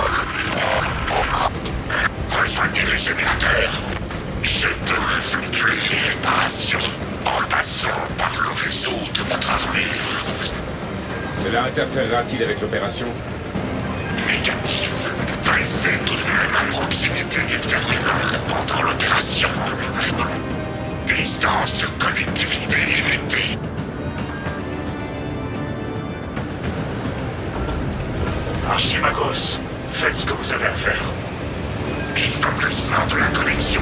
Rejoignez les générateurs. Je peux effectuer les réparations en passant par le réseau de votre armure. Cela interférera-t-il avec l'opération? Négatif. Restez tout de même à proximité du terminal pendant l'opération. Distance de connectivité limitée. Archimagos, faites ce que vous avez à faire. Établissement de la connexion.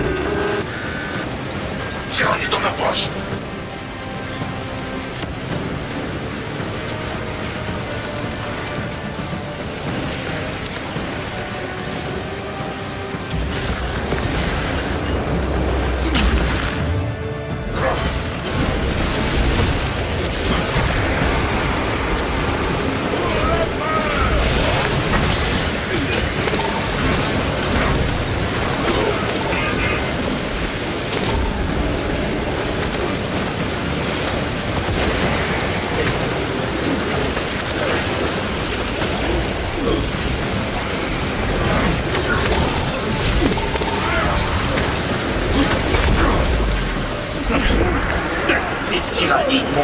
Tyrannie dans l'approche.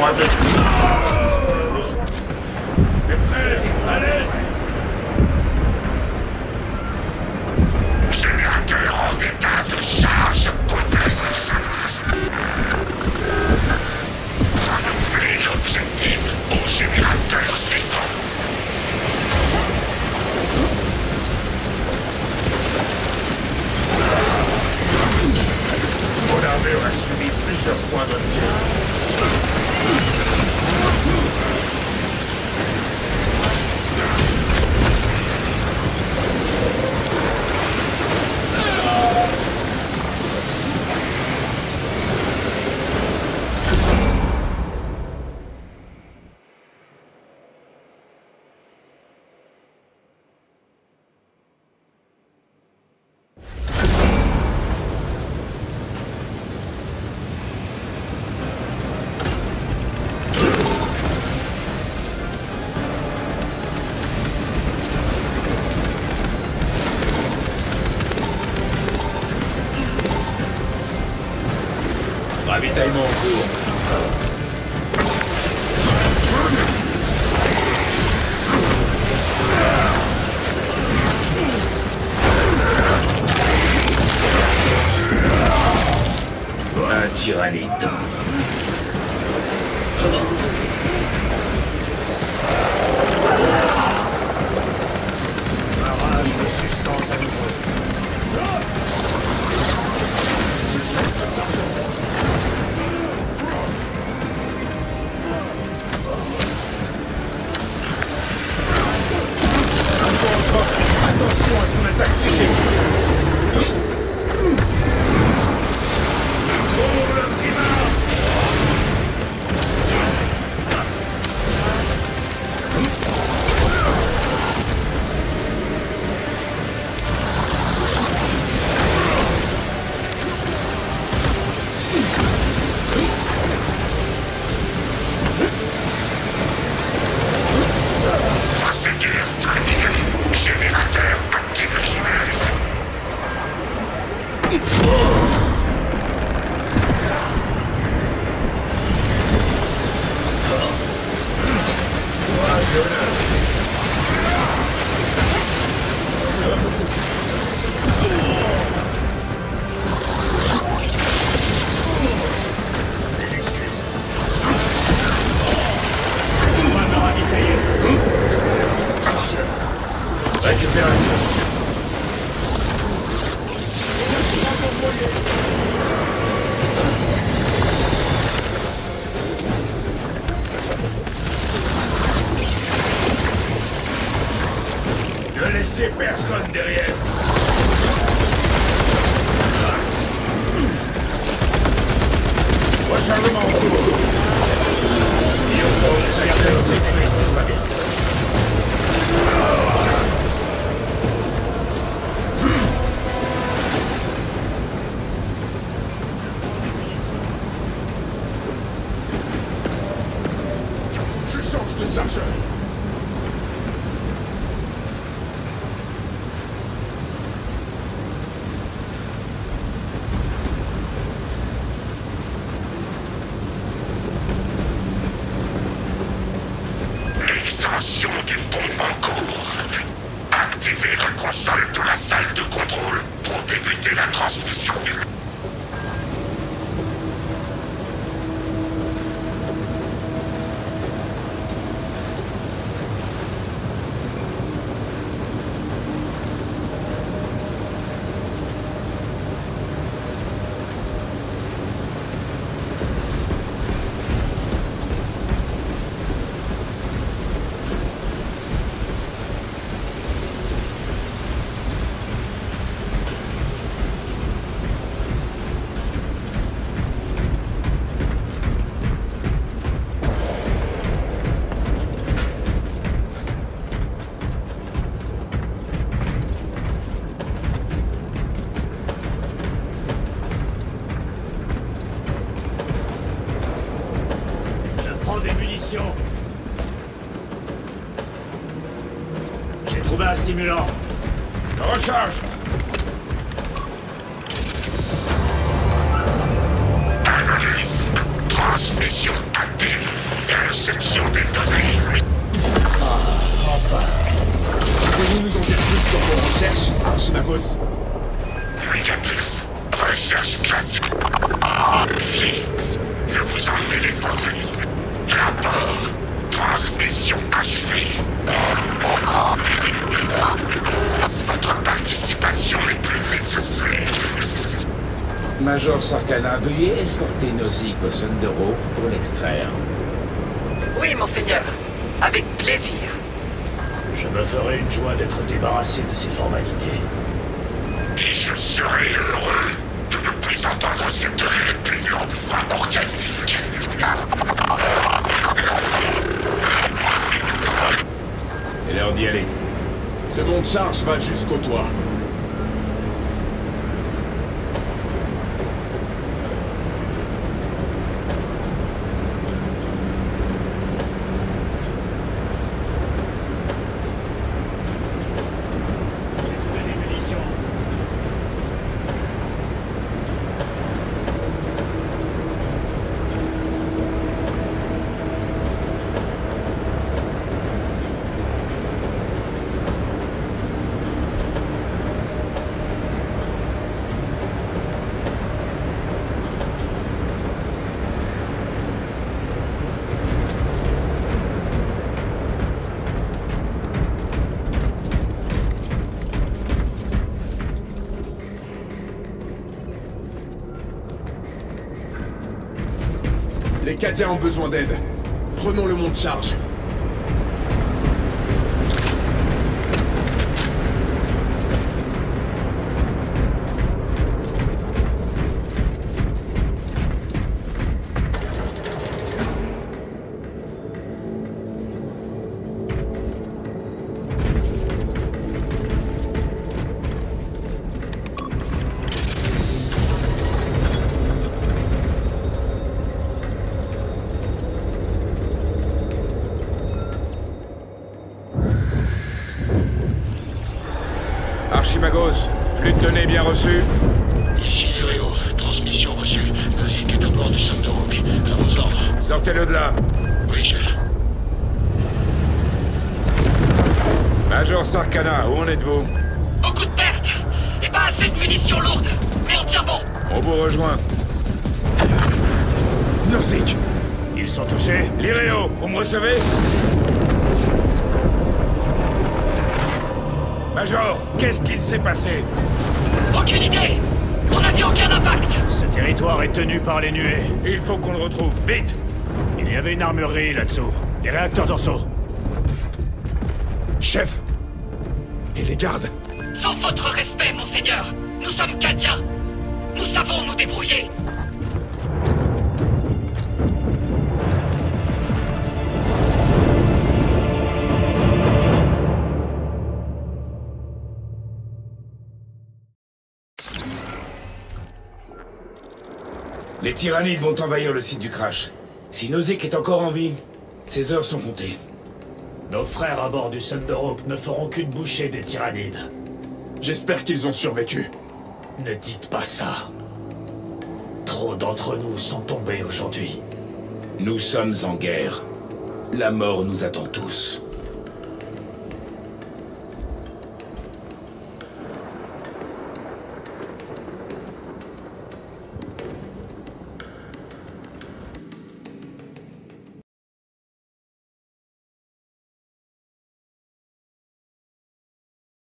communication avec... Mes frères, allez! Générateur en état de charge complète. Renouveler l'objectif au générateur suivant. Mon armure a subi plusieurs points de tir. Ravitaillement en cours. Un tyrannide. Ma rage me sustente à nouveau. Attention à son attaque psychique. Pour le primat. Procédure terminée. Générateur activé. Des excuses. On va me ravitailler. Récupération. Ne laissez personne derrière. Rechargement en cours. Il faut une certaine sécurité, pas bien. Je change de chargeur. Extension du pont en cours. Activez la console de la salle de contrôle pour débuter la transmission du... Des munitions. J'ai trouvé un stimulant. Je recharge. Analyse. Transmission active. Interception des données. Enfin. Pouvez-vous nous en dire plus sur vos recherches, Archimagos? Négatif. Recherche classique. Vie. Ne vous en mêlez pas. Rapport. Transmission achevée. Votre participation n'est plus nécessaire. Major Sarkana, veuillez escorter Nozick au Thunderhawk pour l'extraire. Oui, monseigneur. Avec plaisir. Je me ferai une joie d'être débarrassé de ces formalités. Et je serai heureux de ne plus entendre cette répugnante voix organique. C'est l'heure d'y aller. Ce monde charge va jusqu'au toit. Les Cadiens ont besoin d'aide. Prenons le mont de charge. Archimagos, flux de données bien reçu. Ici Léo, transmission reçue. Nozick est à bord du Thunderhawk. À vos ordres. Sortez-le de là. Oui, chef. Major Sarkana, où en êtes-vous? Beaucoup de pertes et pas assez de munitions lourdes. Mais on tient bon. On vous rejoint. Nozick! Ils sont touchés? Lyréo, vous me recevez? Major, qu'est-ce qu'il s'est passé? Aucune idée. On n'a vu aucun impact. Ce territoire est tenu par les nuées. Il faut qu'on le retrouve, vite! Il y avait une armurerie là-dessous. Les réacteurs dorsaux. Chef! Et les gardes? Sans votre respect, monseigneur. Nous sommes Cadiens. Nous savons nous débrouiller. Les tyrannides vont envahir le site du crash. Si Nozick est encore en vie, ses heures sont comptées. Nos frères à bord du Thunderhawk ne feront qu'une bouchée des tyrannides. J'espère qu'ils ont survécu. Ne dites pas ça. Trop d'entre nous sont tombés aujourd'hui. Nous sommes en guerre. La mort nous attend tous.